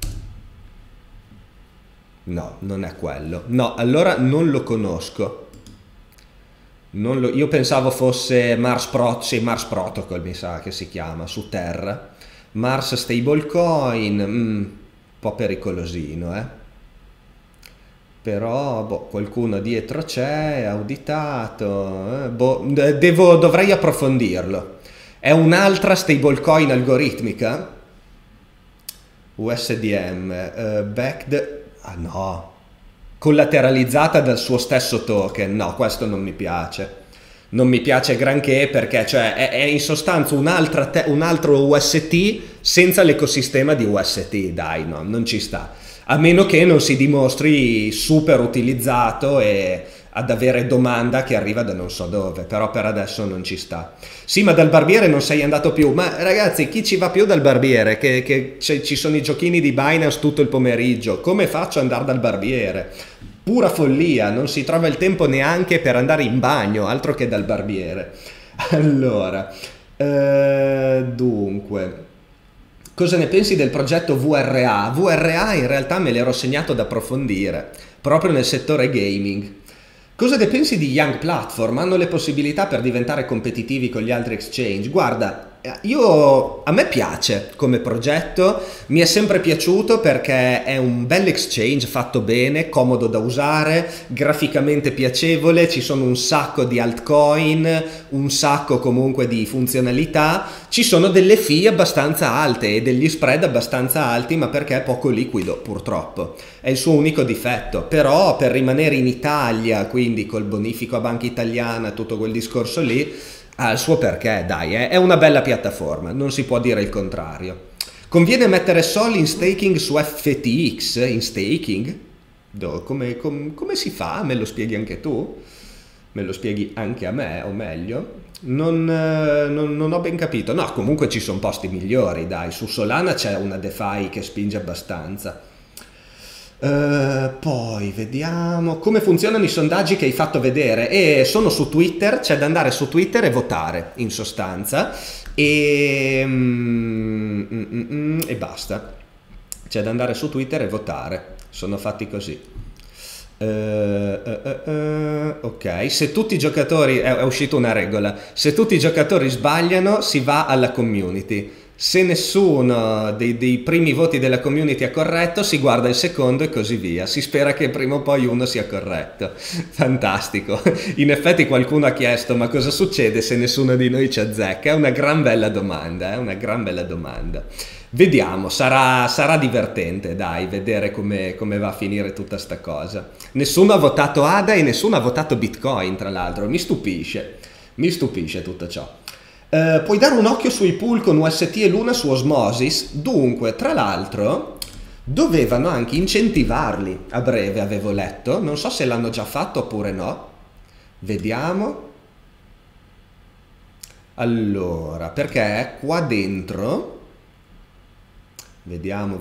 No, non è quello. No, allora non lo conosco. Io pensavo fosse Mars Protocol, mi sa che si chiama, su Terra. Mars Stablecoin, un po' pericolosino, Però, qualcuno dietro c'è, auditato, dovrei approfondirlo. È un'altra stablecoin algoritmica? USDM, backed, no, collateralizzata dal suo stesso token. No, questo non mi piace. Non mi piace granché, perché cioè, è in sostanza un altro UST senza l'ecosistema di UST. Dai, no, non ci sta. A meno che non si dimostri super utilizzato e ad avere domanda che arriva da non so dove, però per adesso non ci sta. Sì, ma dal barbiere non sei andato più. Ma ragazzi, chi ci va più dal barbiere? Che ci sono i giochini di Binance tutto il pomeriggio. Come faccio ad andare dal barbiere? Pura follia, non si trova il tempo neanche per andare in bagno, altro che dal barbiere. Allora, dunque, cosa ne pensi del progetto VRA? VRA in realtà me l'ero segnato da approfondire, proprio nel settore gaming. Cosa ne pensi di Young Platform? Hanno le possibilità per diventare competitivi con gli altri exchange? Guarda, a me piace come progetto, mi è sempre piaciuto perché è un bel exchange fatto bene, comodo da usare, graficamente piacevole, ci sono un sacco di altcoin, un sacco comunque di funzionalità, ci sono delle fee abbastanza alte e degli spread abbastanza alti, ma perché è poco liquido, purtroppo. È il suo unico difetto, però per rimanere in Italia, quindi col bonifico a Banca Italiana, tutto quel discorso lì, ha il suo perché, dai, è una bella piattaforma, non si può dire il contrario. Conviene mettere soldi in staking su FTX, in staking? Come si fa? Me lo spieghi anche tu? Me lo spieghi anche a me, o meglio? Non ho ben capito. No, comunque ci sono posti migliori, dai, su Solana c'è una DeFi che spinge abbastanza. Poi vediamo come funzionano i sondaggi che hai fatto vedere, e sono su Twitter, c'è da andare su Twitter e votare in sostanza e basta, c'è da andare su Twitter e votare, sono fatti così. Ok, se tutti i giocatori, è uscita una regola, se tutti i giocatori sbagliano si va alla community. Se nessuno dei primi voti della community è corretto, si guarda il secondo e così via. Si spera che prima o poi uno sia corretto. Fantastico. In effetti qualcuno ha chiesto: ma cosa succede se nessuno di noi ci azzecca? È una gran bella domanda, è una gran bella domanda. Vediamo, sarà divertente, dai, vedere come va a finire tutta sta cosa. Nessuno ha votato ADA e nessuno ha votato Bitcoin, tra l'altro. Mi stupisce tutto ciò. Puoi dare un occhio sui pool con UST e Luna su Osmosis. Dunque, tra l'altro, dovevano anche incentivarli a breve, avevo letto. Non so se l'hanno già fatto oppure no. Vediamo. Allora, perché qua dentro... Vediamo.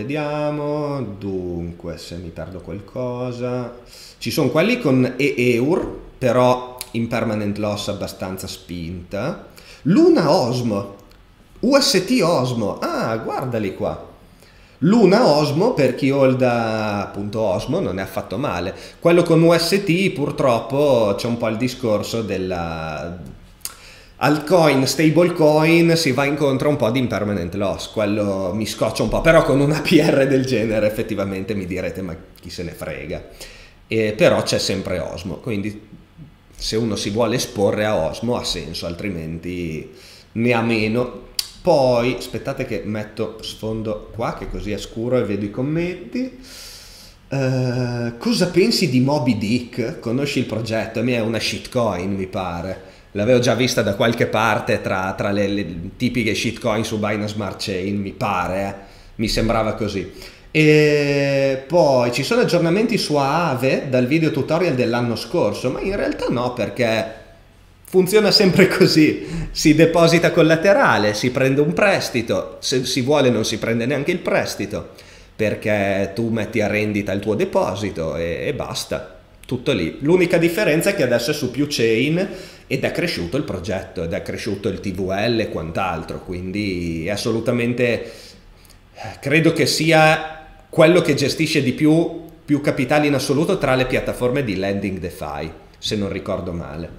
Dunque, se mi perdo qualcosa... Ci sono quelli con EUR, però in permanent loss abbastanza spinta. Luna Osmo, UST Osmo, ah, guardali qua. Luna Osmo, per chi holda appunto Osmo, non è affatto male. Quello con UST purtroppo c'è un po' il discorso della... altcoin, stablecoin, si va incontro a un po' di impermanent loss, quello mi scoccia un po', però con una PR del genere effettivamente mi direte ma chi se ne frega. Però c'è sempre Osmo, quindi se uno si vuole esporre a Osmo ha senso, altrimenti ne ha meno. Poi aspettate che metto sfondo qua che così è scuro e vedo i commenti. Cosa pensi di Moby Dick? Conosci il progetto? A me è una shitcoin, mi pare. L'avevo già vista da qualche parte tra le tipiche shitcoin su Binance Smart Chain, mi pare, mi sembrava così. E poi ci sono aggiornamenti su Aave dal video tutorial dell'anno scorso, ma in realtà no, perché funziona sempre così: si deposita collaterale, si prende un prestito, se si vuole non si prende neanche il prestito, perché tu metti a rendita il tuo deposito e basta, tutto lì. L'unica differenza è che adesso è su più chain ed è cresciuto il progetto, ed è cresciuto il TVL e quant'altro, quindi è assolutamente, credo che sia quello che gestisce di più capitali in assoluto tra le piattaforme di lending DeFi, se non ricordo male.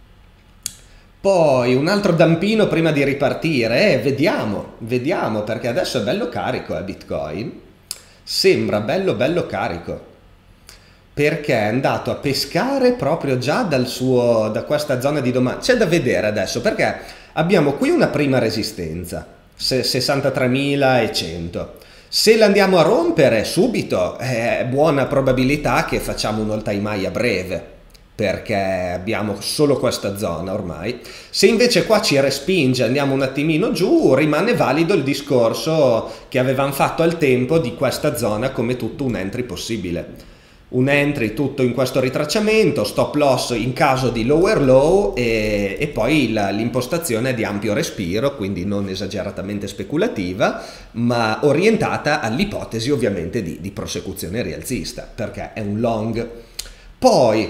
Poi un altro dampino prima di ripartire, vediamo, perché adesso è bello carico Bitcoin, sembra bello carico, perché è andato a pescare proprio già da questa zona di domani. C'è da vedere adesso, perché abbiamo qui una prima resistenza, 63.100. Se l'andiamo a rompere subito è buona probabilità che facciamo un all time high a breve, perché abbiamo solo questa zona ormai. Se invece qua ci respinge, andiamo un attimino giù, rimane valido il discorso che avevamo fatto al tempo di questa zona come tutto un entry possibile. Un entry tutto in questo ritracciamento, stop loss in caso di lower low e poi l'impostazione è di ampio respiro, quindi non esageratamente speculativa, ma orientata all'ipotesi ovviamente di prosecuzione rialzista, perché è un long. Poi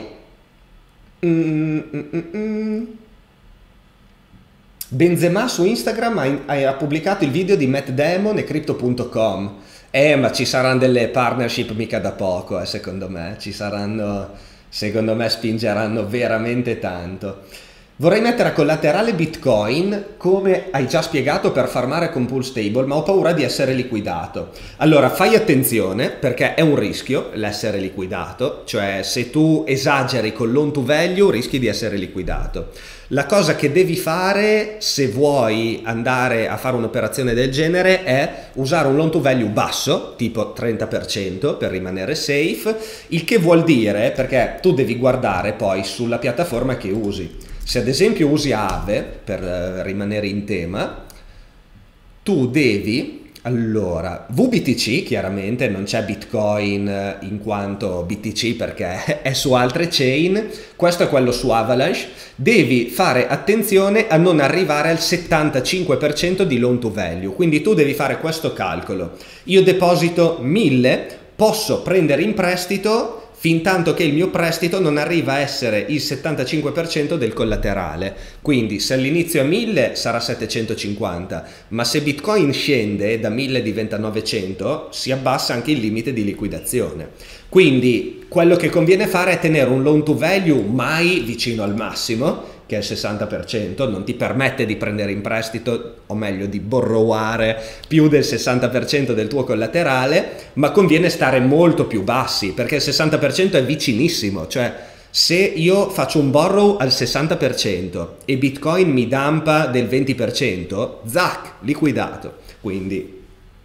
Benzema su Instagram ha pubblicato il video di Matt Damon e Crypto.com. Ma ci saranno delle partnership mica da poco, secondo me. Secondo me spingeranno veramente tanto. Vorrei mettere a collaterale Bitcoin, come hai già spiegato, per farmare con pool stable, ma ho paura di essere liquidato. Allora fai attenzione, perché è un rischio l'essere liquidato, cioè se tu esageri con loan to value rischi di essere liquidato. La cosa che devi fare se vuoi andare a fare un'operazione del genere è usare un loan to value basso, tipo 30%, per rimanere safe, il che vuol dire, perché tu devi guardare poi sulla piattaforma che usi. Se ad esempio usi Aave, per rimanere in tema, tu devi... Allora, VBTC chiaramente non c'è Bitcoin in quanto BTC perché è su altre chain, questo è quello su Avalanche, devi fare attenzione a non arrivare al 75% di loan to value, quindi tu devi fare questo calcolo: io deposito 1000, posso prendere in prestito fin tanto che il mio prestito non arriva a essere il 75% del collaterale. Quindi se all'inizio è 1000 sarà 750, ma se Bitcoin scende da 1000 diventa 900 si abbassa anche il limite di liquidazione. Quindi quello che conviene fare è tenere un loan to value mai vicino al massimo, che è il 60%, non ti permette di prendere in prestito, o meglio di borroware più del 60% del tuo collaterale, ma conviene stare molto più bassi, perché il 60% è vicinissimo, cioè se io faccio un borrow al 60% e Bitcoin mi dumpa del 20%, zac, liquidato. Quindi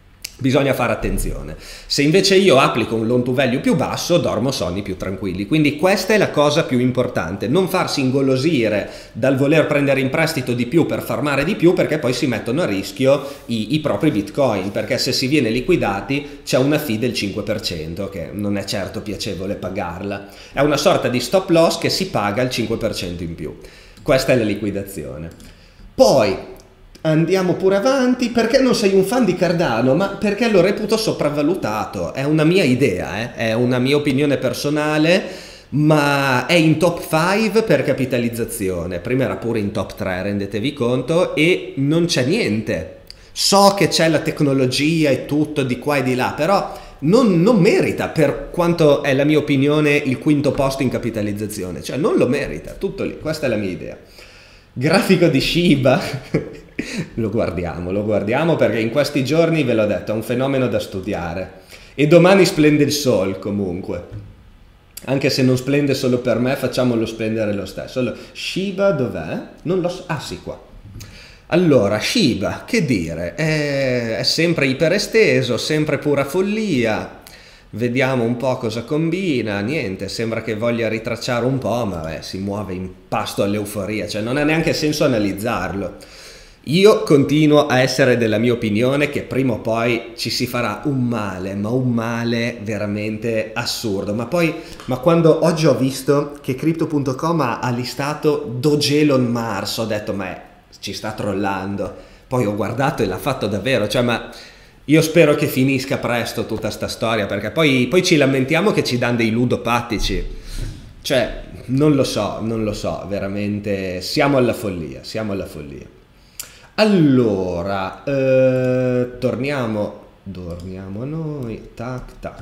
Bisogna fare attenzione. Se invece io applico un loan to value più basso, dormo sonni più tranquilli. Quindi questa è la cosa più importante, non farsi ingolosire dal voler prendere in prestito di più per farmare di più, perché poi si mettono a rischio i propri bitcoin, perché se si viene liquidati c'è una fee del 5%, che non è certo piacevole pagarla. È una sorta di stop loss che si paga il 5% in più. Questa è la liquidazione. Poi andiamo pure avanti. Perché non sei un fan di Cardano? Ma perché lo reputo sopravvalutato. È una mia idea, è una mia opinione personale, ma è in top 5 per capitalizzazione. Prima era pure in top 3, rendetevi conto, e non c'è niente. So che c'è la tecnologia e tutto di qua e di là, però non merita, per quanto è la mia opinione, il quinto posto in capitalizzazione. Cioè non lo merita, tutto lì. Questa è la mia idea. Grafico di Shiba. Lo guardiamo perché in questi giorni, ve l'ho detto, è un fenomeno da studiare. E domani splende il Sol comunque. Anche se non splende solo per me, facciamolo splendere lo stesso. Allora, Shiba dov'è? Non lo so. Ah sì, qua. Allora, Shiba, che dire? È sempre iperesteso, sempre pura follia. Vediamo un po' cosa combina. Niente, sembra che voglia ritracciare un po', ma si muove in pasto all'euforia, cioè non ha neanche senso analizzarlo. Io continuo a essere della mia opinione che prima o poi ci si farà un male, ma un male veramente assurdo. Ma quando oggi ho visto che Crypto.com ha listato Dogelon Mars, ho detto ma ci sta trollando. Poi ho guardato e l'ha fatto davvero, cioè ma io spero che finisca presto tutta sta storia, perché poi ci lamentiamo che ci danno dei ludopatici. Cioè non lo so, veramente siamo alla follia. Allora, dormiamo noi, tac.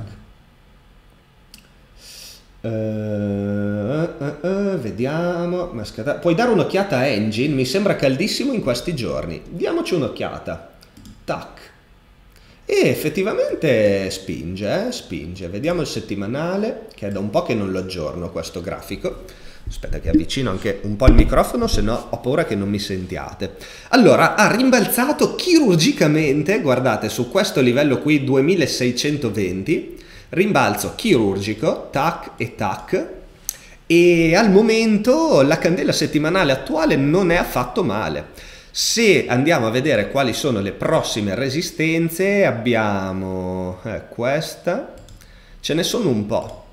Vediamo, puoi dare un'occhiata a Engine? Mi sembra caldissimo in questi giorni. Diamoci un'occhiata. Tac. E effettivamente spinge. Vediamo il settimanale, che è da un po' che non lo aggiorno questo grafico. Aspetta che avvicino anche un po' il microfono, se no ho paura che non mi sentiate. Allora, ha rimbalzato chirurgicamente, guardate, su questo livello qui 2620, rimbalzo chirurgico, tac e tac, e al momento la candela settimanale attuale non è affatto male. Se andiamo a vedere quali sono le prossime resistenze, abbiamo questa, ce ne sono un po',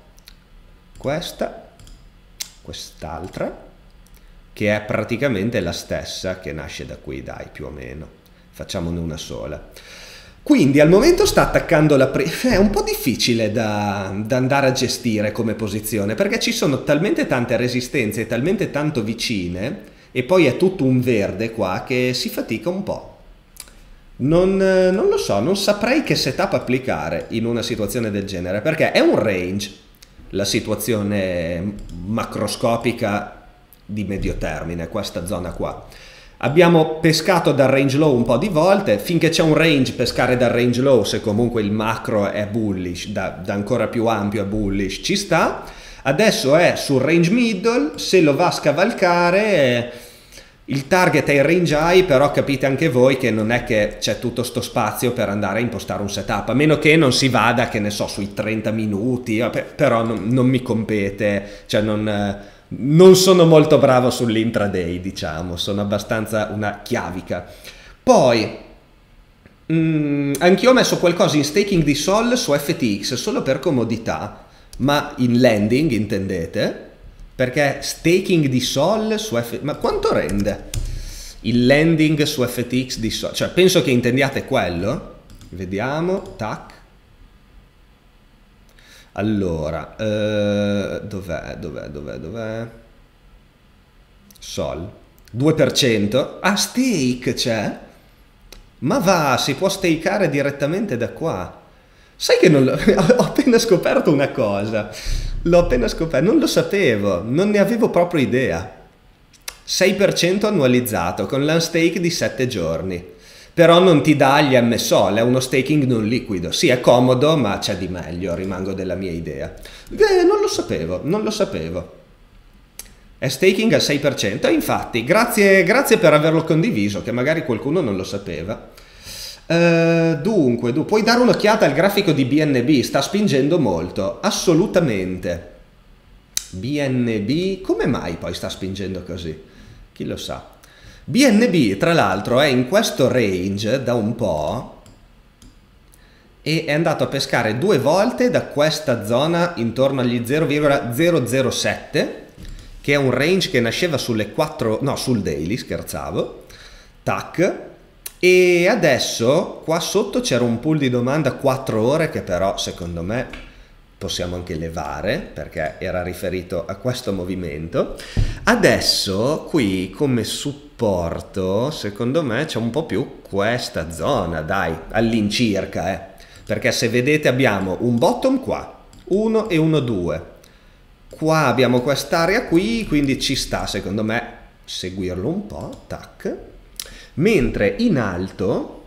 quest'altra, che è praticamente la stessa, che nasce da qui, dai, più o meno, facciamone una sola. Quindi al momento sta attaccando è un po' difficile da andare a gestire come posizione, perché ci sono talmente tante resistenze, talmente tanto vicine, e poi è tutto un verde qua, che si fatica un po'. Non lo so, non saprei che setup applicare in una situazione del genere, perché è un range, la situazione macroscopica di medio termine, questa zona qua. Abbiamo pescato dal range low un po' di volte, finché c'è un range, pescare dal range low, se comunque il macro è bullish, da ancora più ampio è bullish, ci sta. Adesso è sul range middle, se lo va a scavalcare, il target è il range high, però capite anche voi che non è che c'è tutto sto spazio per andare a impostare un setup, a meno che non si vada, che ne so, sui 30 minuti, però non mi compete, cioè non sono molto bravo sull'intraday, diciamo, sono abbastanza una chiavica. Poi anch'io ho messo qualcosa in staking di Sol su FTX solo per comodità, ma in lending, intendete? Perché staking di Sol su FTX, ma quanto rende il lending su FTX di Sol? Cioè penso che intendiate quello. Vediamo, tac. Allora, dov'è? Sol 2%. Ah, stake c'è? Ma va, si può stakeare direttamente da qua. Sai che ho appena scoperto una cosa. L'ho appena scoperto, non lo sapevo, non ne avevo proprio idea. 6% annualizzato con l'unstake di 7 giorni. Però non ti dà gli MSOL, è uno staking non liquido. Sì, è comodo, ma c'è di meglio, rimango della mia idea. Non lo sapevo. È staking al 6%, infatti, grazie per averlo condiviso, che magari qualcuno non lo sapeva. Dunque, puoi dare un'occhiata al grafico di BNB, sta spingendo molto, assolutamente. BNB, come mai poi sta spingendo così? Chi lo sa? BNB, tra l'altro, è in questo range da un po' e è andato a pescare 2 volte da questa zona intorno agli 0,007, che è un range che nasceva sulle 4, no, sul daily, scherzavo, tac, e adesso qua sotto c'era un pool di domanda 4 ore che però secondo me possiamo anche levare perché era riferito a questo movimento. Adesso qui come supporto secondo me c'è un po' più questa zona, dai, all'incirca, perché se vedete abbiamo un bottom qua, 1 e 1, 2, qua abbiamo quest'area qui, quindi ci sta secondo me seguirlo un po', tac, mentre in alto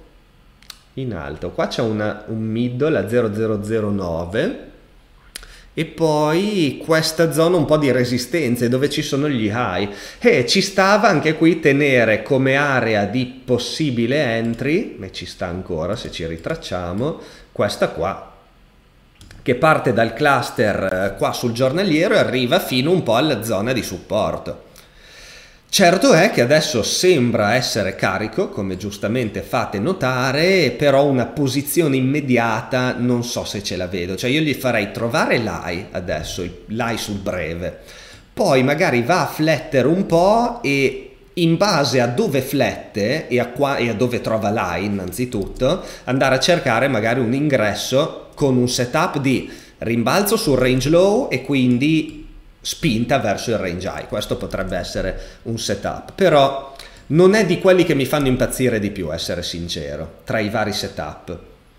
qua c'è un middle a 0009 e poi questa zona un po' di resistenze dove ci sono gli high e ci stava anche qui tenere come area di possibile entry, e ci sta ancora se ci ritracciamo, questa qua che parte dal cluster qua sul giornaliero e arriva fino un po' alla zona di supporto. Certo è che adesso sembra essere carico, come giustamente fate notare, però una posizione immediata non so se ce la vedo. Cioè io gli farei trovare l'high adesso, l'high sul breve, poi magari va a flettere un po' e in base a dove flette e a dove trova l'high innanzitutto, andare a cercare magari un ingresso con un setup di rimbalzo sul range low e quindi spinta verso il range high. Questo potrebbe essere un setup, però non è di quelli che mi fanno impazzire di più, essere sincero, tra i vari setup.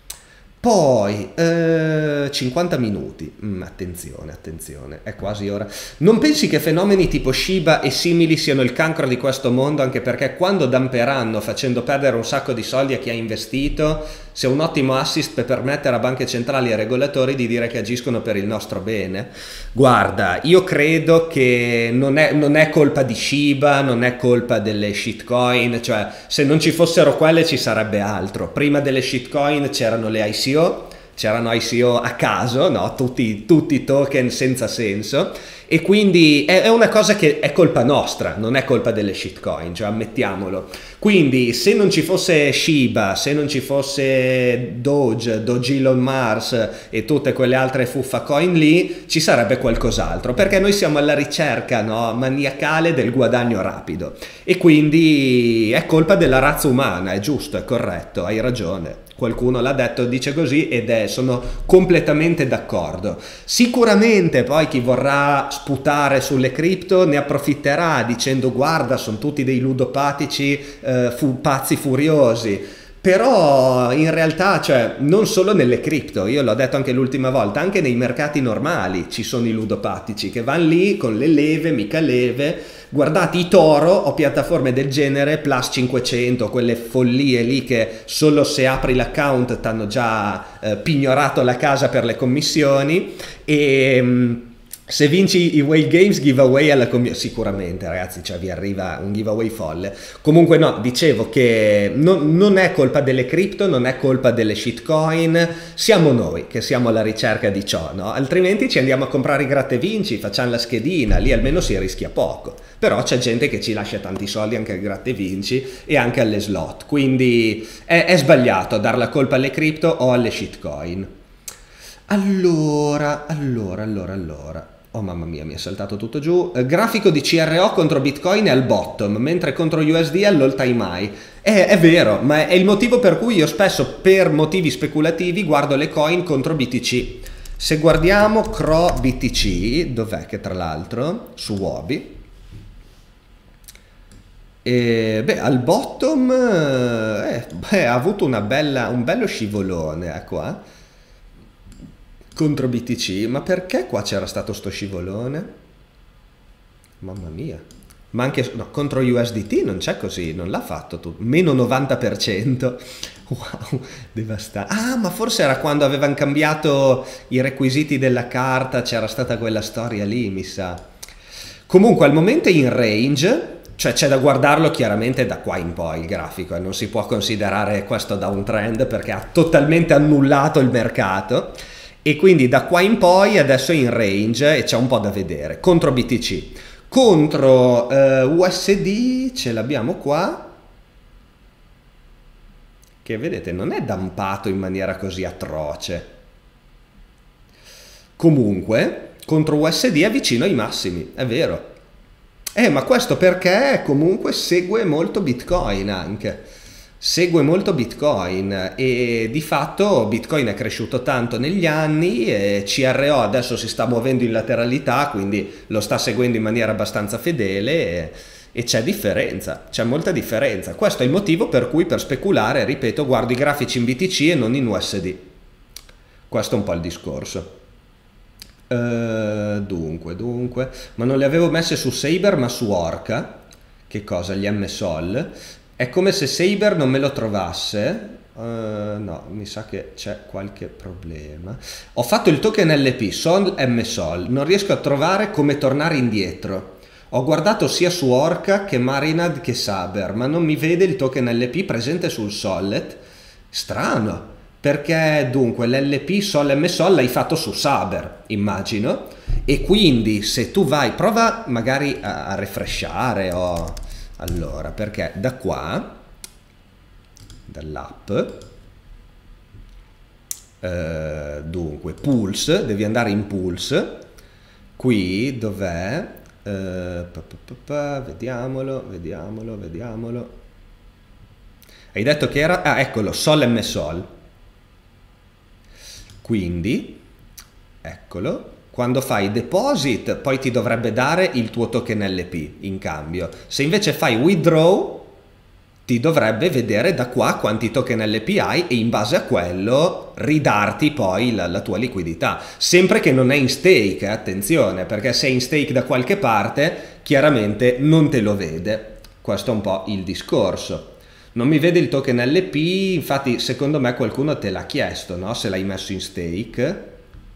Poi 50 minuti, attenzione, è quasi ora. Non pensi che fenomeni tipo Shiba e simili siano il cancro di questo mondo, anche perché quando damperanno facendo perdere un sacco di soldi a chi ha investito, sia un ottimo assist per permettere a banche centrali e regolatori di dire che agiscono per il nostro bene? Guarda, io credo che non è colpa di Shiba, non è colpa delle shitcoin, cioè se non ci fossero quelle ci sarebbe altro. Prima delle shitcoin c'erano le ICO a caso, no? Tutti token senza senso, e quindi è una cosa che è colpa nostra, non è colpa delle shitcoin, cioè ammettiamolo. Quindi se non ci fosse Shiba, se non ci fosse Doge Elon Mars e tutte quelle altre fuffa coin lì, ci sarebbe qualcos'altro, perché noi siamo alla ricerca, no, maniacale del guadagno rapido, e quindi è colpa della razza umana, è giusto, è corretto, hai ragione. Qualcuno l'ha detto, dice così sono completamente d'accordo. Sicuramente poi chi vorrà sputare sulle cripto ne approfitterà dicendo guarda sono tutti dei ludopatici pazzi furiosi, però in realtà cioè non solo nelle cripto, io l'ho detto anche l'ultima volta, anche nei mercati normali ci sono i ludopatici che vanno lì con le leve, mica leve. Guardate i Toro o piattaforme del genere, Plus 500, quelle follie lì che solo se apri l'account ti hanno già pignorato la casa per le commissioni, e se vinci i Whale Games giveaway alla commissione, sicuramente ragazzi, cioè vi arriva un giveaway folle. Comunque no, dicevo che non è colpa delle cripto, non è colpa delle shitcoin, siamo noi che siamo alla ricerca di ciò, no? Altrimenti ci andiamo a comprare i gratta e vinci, facciamo la schedina, lì almeno si rischia poco. Però c'è gente che ci lascia tanti soldi anche al gratta e vinci e anche alle slot, quindi è sbagliato dar la colpa alle cripto o alle shitcoin. Allora. Oh mamma mia, mi è saltato tutto giù. Grafico di CRO contro Bitcoin è al bottom, mentre contro USD è all'all time high. È vero, ma è il motivo per cui io spesso, per motivi speculativi, guardo le coin contro BTC. Se guardiamo CRO BTC, dov'è che tra l'altro? Su Huobi. Al bottom ha avuto un bello scivolone, qua. Contro BTC, ma perché qua c'era stato sto scivolone? Mamma mia. Ma anche no, contro USDT non c'è così, non l'ha fatto tu. Meno 90%. Wow, devastante. Ah, ma forse era quando avevano cambiato i requisiti della carta, c'era stata quella storia lì, mi sa. Comunque al momento è in range, cioè c'è da guardarlo chiaramente da qua in poi il grafico, e non si può considerare questo downtrend perché ha totalmente annullato il mercato, e quindi da qua in poi adesso è in range e c'è un po' da vedere. Contro BTC, contro USD ce l'abbiamo qua, che vedete non è dampato in maniera così atroce. Comunque contro USD è vicino ai massimi, è vero. Ma questo perché comunque segue molto Bitcoin anche. Segue molto Bitcoin, e di fatto Bitcoin è cresciuto tanto negli anni, e CRO adesso si sta muovendo in lateralità, quindi lo sta seguendo in maniera abbastanza fedele, e c'è differenza, c'è molta differenza. Questo è il motivo per cui, per speculare, ripeto, guardo i grafici in BTC e non in USD. Questo è un po' il discorso. Dunque, ma non le avevo messe su Saber ma su Orca. Che cosa? Gli MSOL. È come se Saber non me lo trovasse. No, mi sa che c'è qualche problema. Ho fatto il token LP, Sol MSOL, non riesco a trovare come tornare indietro. Ho guardato sia su Orca che Marinad che Saber, ma non mi vede il token LP presente sul Sollet. Strano, perché dunque l'LP Sol MSOL l'hai fatto su Saber, immagino, e quindi se tu vai, prova magari a refreshare o... Allora, perché da qua, dall'app, dunque Pulse, devi andare in Pulse, qui dov'è? Vediamolo. Hai detto che era... Ah, eccolo, Sol MSOL. Quindi, eccolo. Quando fai deposit, poi ti dovrebbe dare il tuo token LP in cambio. Se invece fai withdraw, ti dovrebbe vedere da qua quanti token LP hai, e in base a quello ridarti poi la tua liquidità. Sempre che non è in stake, attenzione, perché se è in stake da qualche parte, chiaramente non te lo vede. Questo è un po' il discorso. Non mi vede il token LP, infatti secondo me qualcuno te l'ha chiesto, no? Se l'hai messo in stake.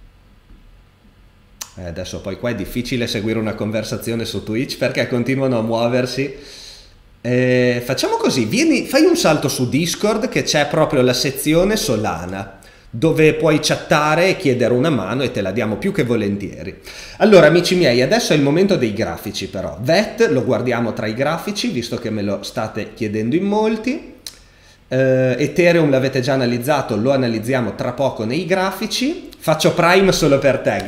Adesso poi qua è difficile seguire una conversazione su Twitch perché continuano a muoversi. Facciamo così, fai un salto su Discord, che c'è proprio la sezione Solana, dove puoi chattare e chiedere una mano, e te la diamo più che volentieri. Allora amici miei, adesso è il momento dei grafici però. VET lo guardiamo tra i grafici, visto che me lo state chiedendo in molti. Ethereum l'avete già analizzato, lo analizziamo tra poco nei grafici. Faccio Prime solo per te,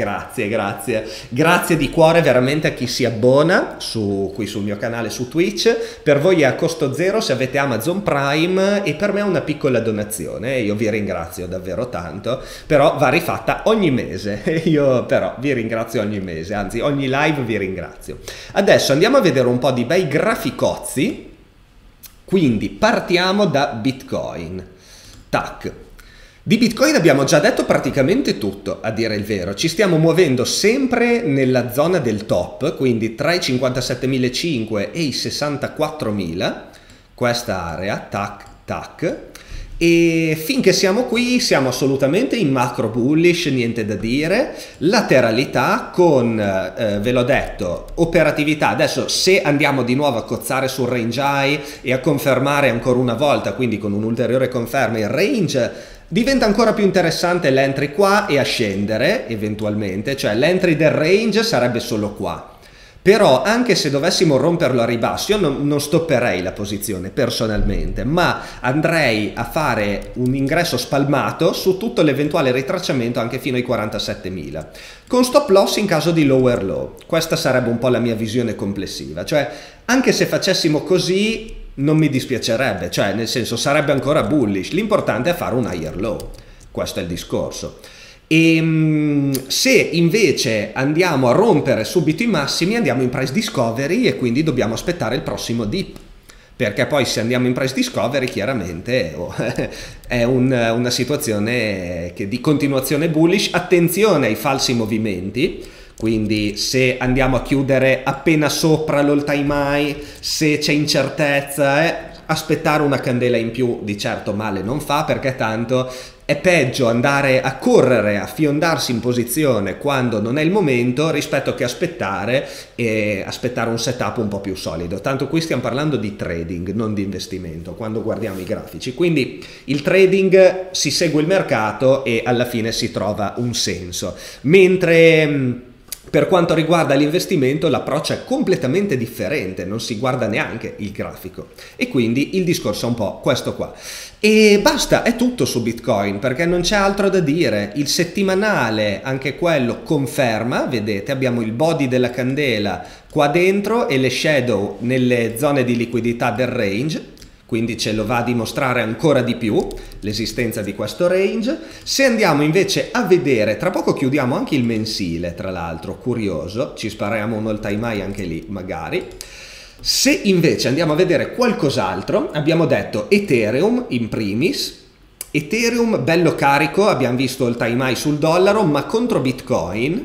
grazie di cuore veramente a chi si abbona qui sul mio canale su Twitch. Per voi è a costo zero se avete Amazon Prime, e per me è una piccola donazione, io vi ringrazio davvero tanto, però va rifatta ogni mese. Io però vi ringrazio ogni mese, anzi ogni live vi ringrazio. Adesso andiamo a vedere un po' di bei graficozzi. Quindi partiamo da Bitcoin. Tac. Di Bitcoin abbiamo già detto praticamente tutto, a dire il vero. Ci stiamo muovendo sempre nella zona del top, quindi tra i 57.500 e i 64.000, questa area, tac, tac. E finché siamo qui siamo assolutamente in macro bullish, niente da dire, lateralità con, ve l'ho detto, operatività. Adesso se andiamo di nuovo a cozzare sul range high e a confermare ancora una volta, quindi con un'ulteriore conferma il range, diventa ancora più interessante l'entry qua e a scendere eventualmente, cioè l'entry del range sarebbe solo qua. Però anche se dovessimo romperlo a ribasso, io non stopperei la posizione personalmente, ma andrei a fare un ingresso spalmato su tutto l'eventuale ritracciamento anche fino ai 47.000, con stop loss in caso di lower low. Questa sarebbe un po' la mia visione complessiva, cioè anche se facessimo così non mi dispiacerebbe, cioè nel senso sarebbe ancora bullish, l'importante è fare un higher low, questo è il discorso. E se invece andiamo a rompere subito i massimi, andiamo in price discovery, e quindi dobbiamo aspettare il prossimo dip, perché poi se andiamo in price discovery chiaramente è una situazione di continuazione bullish. Attenzione ai falsi movimenti, quindi se andiamo a chiudere appena sopra l'all time high, se c'è incertezza, aspettare una candela in più di certo male non fa, perché tanto è peggio andare a correre, a fiondarsi in posizione quando non è il momento rispetto che aspettare e aspettare un setup un po' più solido. Tanto qui stiamo parlando di trading, non di investimento, quando guardiamo i grafici. Quindi il trading si segue il mercato e alla fine si trova un senso. Mentre per quanto riguarda l'investimento l'approccio è completamente differente, non si guarda neanche il grafico e quindi il discorso è un po' questo qua. E basta, è tutto su Bitcoin perché non c'è altro da dire. Il settimanale, anche quello conferma, vedete abbiamo il body della candela qua dentro e le shadow nelle zone di liquidità del range. Quindi ce lo va a dimostrare ancora di più l'esistenza di questo range. Se andiamo invece a vedere, tra poco chiudiamo anche il mensile, tra l'altro, curioso, ci spariamo un all time high anche lì magari. Se invece andiamo a vedere qualcos'altro, abbiamo detto Ethereum in primis. Ethereum bello carico, abbiamo visto all time high sul dollaro, ma contro Bitcoin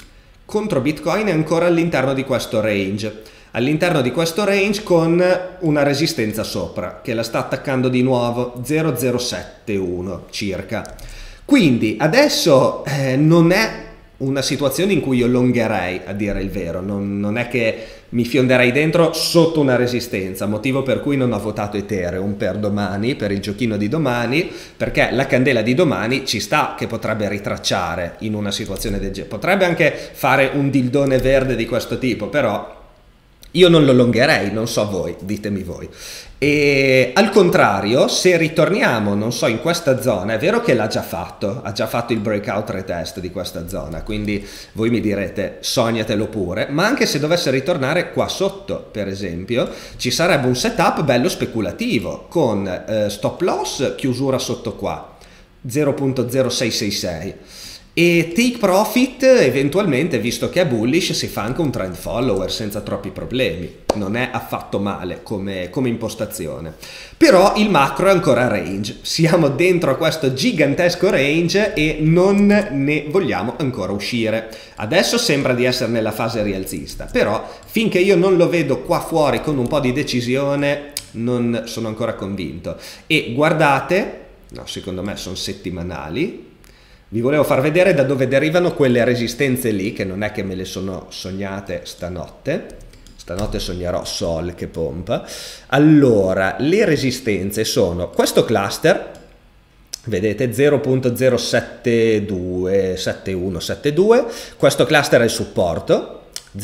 è ancora all'interno di questo range. All'interno di questo range con una resistenza sopra che la sta attaccando di nuovo 0,071 circa. Quindi adesso non è una situazione in cui io longherei, a dire il vero, non è che mi fionderei dentro sotto una resistenza, motivo per cui non ho votato Ethereum per domani, per il giochino di domani, perché la candela di domani ci sta che potrebbe ritracciare in una situazione del genere, potrebbe anche fare un dildone verde di questo tipo, però io non lo longherei, non so voi, ditemi voi. E al contrario, se ritorniamo, non so, in questa zona, è vero che l'ha già fatto, ha già fatto il breakout retest di questa zona, quindi voi mi direte sognatelo pure, ma anche se dovesse ritornare qua sotto, per esempio, ci sarebbe un setup bello speculativo, con stop loss, chiusura sotto qua, 0.0666. E take profit eventualmente, visto che è bullish, si fa anche un trend follower senza troppi problemi, non è affatto male come impostazione. Però il macro è ancora range, siamo dentro a questo gigantesco range e non ne vogliamo ancora uscire. Adesso sembra di essere nella fase rialzista, però finché io non lo vedo qua fuori con un po' di decisione non sono ancora convinto. E guardate, no, secondo me sono settimanali. Vi volevo far vedere da dove derivano quelle resistenze lì, che non è che me le sono sognate stanotte. Stanotte sognerò Sol che pompa. Allora, le resistenze sono questo cluster, vedete 0.0727172, questo cluster è il supporto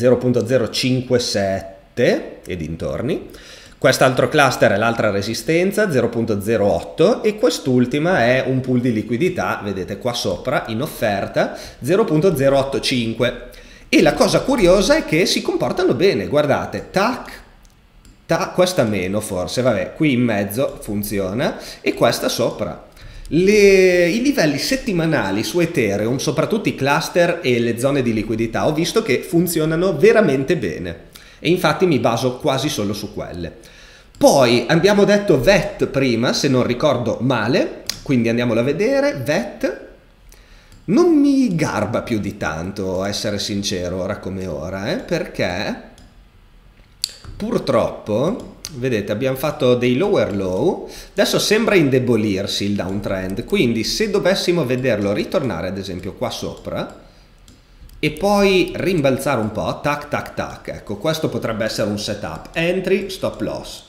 0.057 e dintorni. Quest'altro cluster è l'altra resistenza 0.08 e quest'ultima è un pool di liquidità, vedete qua sopra in offerta 0.085. E la cosa curiosa è che si comportano bene, guardate, tac, tac, questa meno forse, vabbè, qui in mezzo funziona e questa sopra. I livelli settimanali su Ethereum, soprattutto i cluster e le zone di liquidità, ho visto che funzionano veramente bene. E infatti mi baso quasi solo su quelle. Poi abbiamo detto VET prima, se non ricordo male, quindi andiamolo a vedere. VET non mi garba più di tanto, a essere sincero, ora come ora, perché purtroppo, vedete, abbiamo fatto dei lower low, adesso sembra indebolirsi il downtrend, quindi se dovessimo vederlo ritornare ad esempio qua sopra, e poi rimbalzare un po', tac tac tac, ecco questo potrebbe essere un setup, entry, stop loss,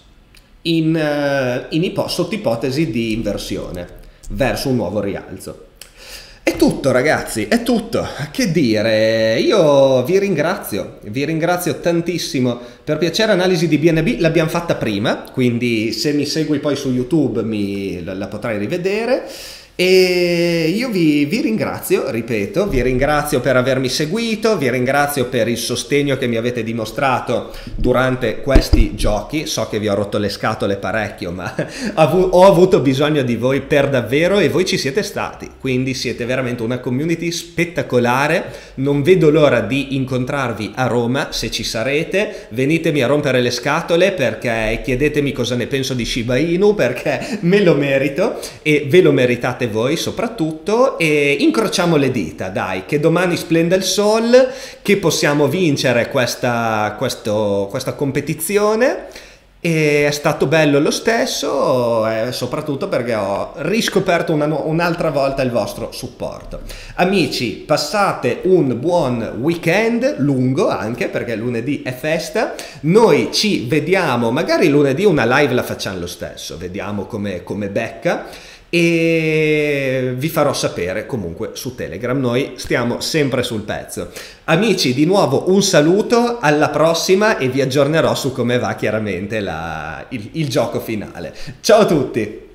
sotto ipotesi di inversione verso un nuovo rialzo. È tutto ragazzi, è tutto, che dire, io vi ringrazio tantissimo, per piacere analisi di BNB l'abbiamo fatta prima, quindi se mi segui poi su YouTube la potrai rivedere. E io vi ringrazio, ripeto, vi ringrazio per avermi seguito, vi ringrazio per il sostegno che mi avete dimostrato durante questi giochi. So che vi ho rotto le scatole parecchio, ma ho avuto bisogno di voi per davvero e voi ci siete stati, quindi siete veramente una community spettacolare. Non vedo l'ora di incontrarvi a Roma, se ci sarete, venitemi a rompere le scatole perché chiedetemi cosa ne penso di Shiba Inu, perché me lo merito e ve lo meritate voi soprattutto, e incrociamo le dita, dai, che domani splenda il sol, che possiamo vincere questa competizione E è stato bello lo stesso, soprattutto perché ho riscoperto un'altra volta il vostro supporto. Amici, passate un buon weekend, lungo anche perché lunedì è festa. Noi ci vediamo, magari lunedì una live la facciamo lo stesso, vediamo come becca. E vi farò sapere comunque su Telegram, noi stiamo sempre sul pezzo. Amici, di nuovo un saluto, alla prossima e vi aggiornerò su come va chiaramente il gioco finale. Ciao a tutti!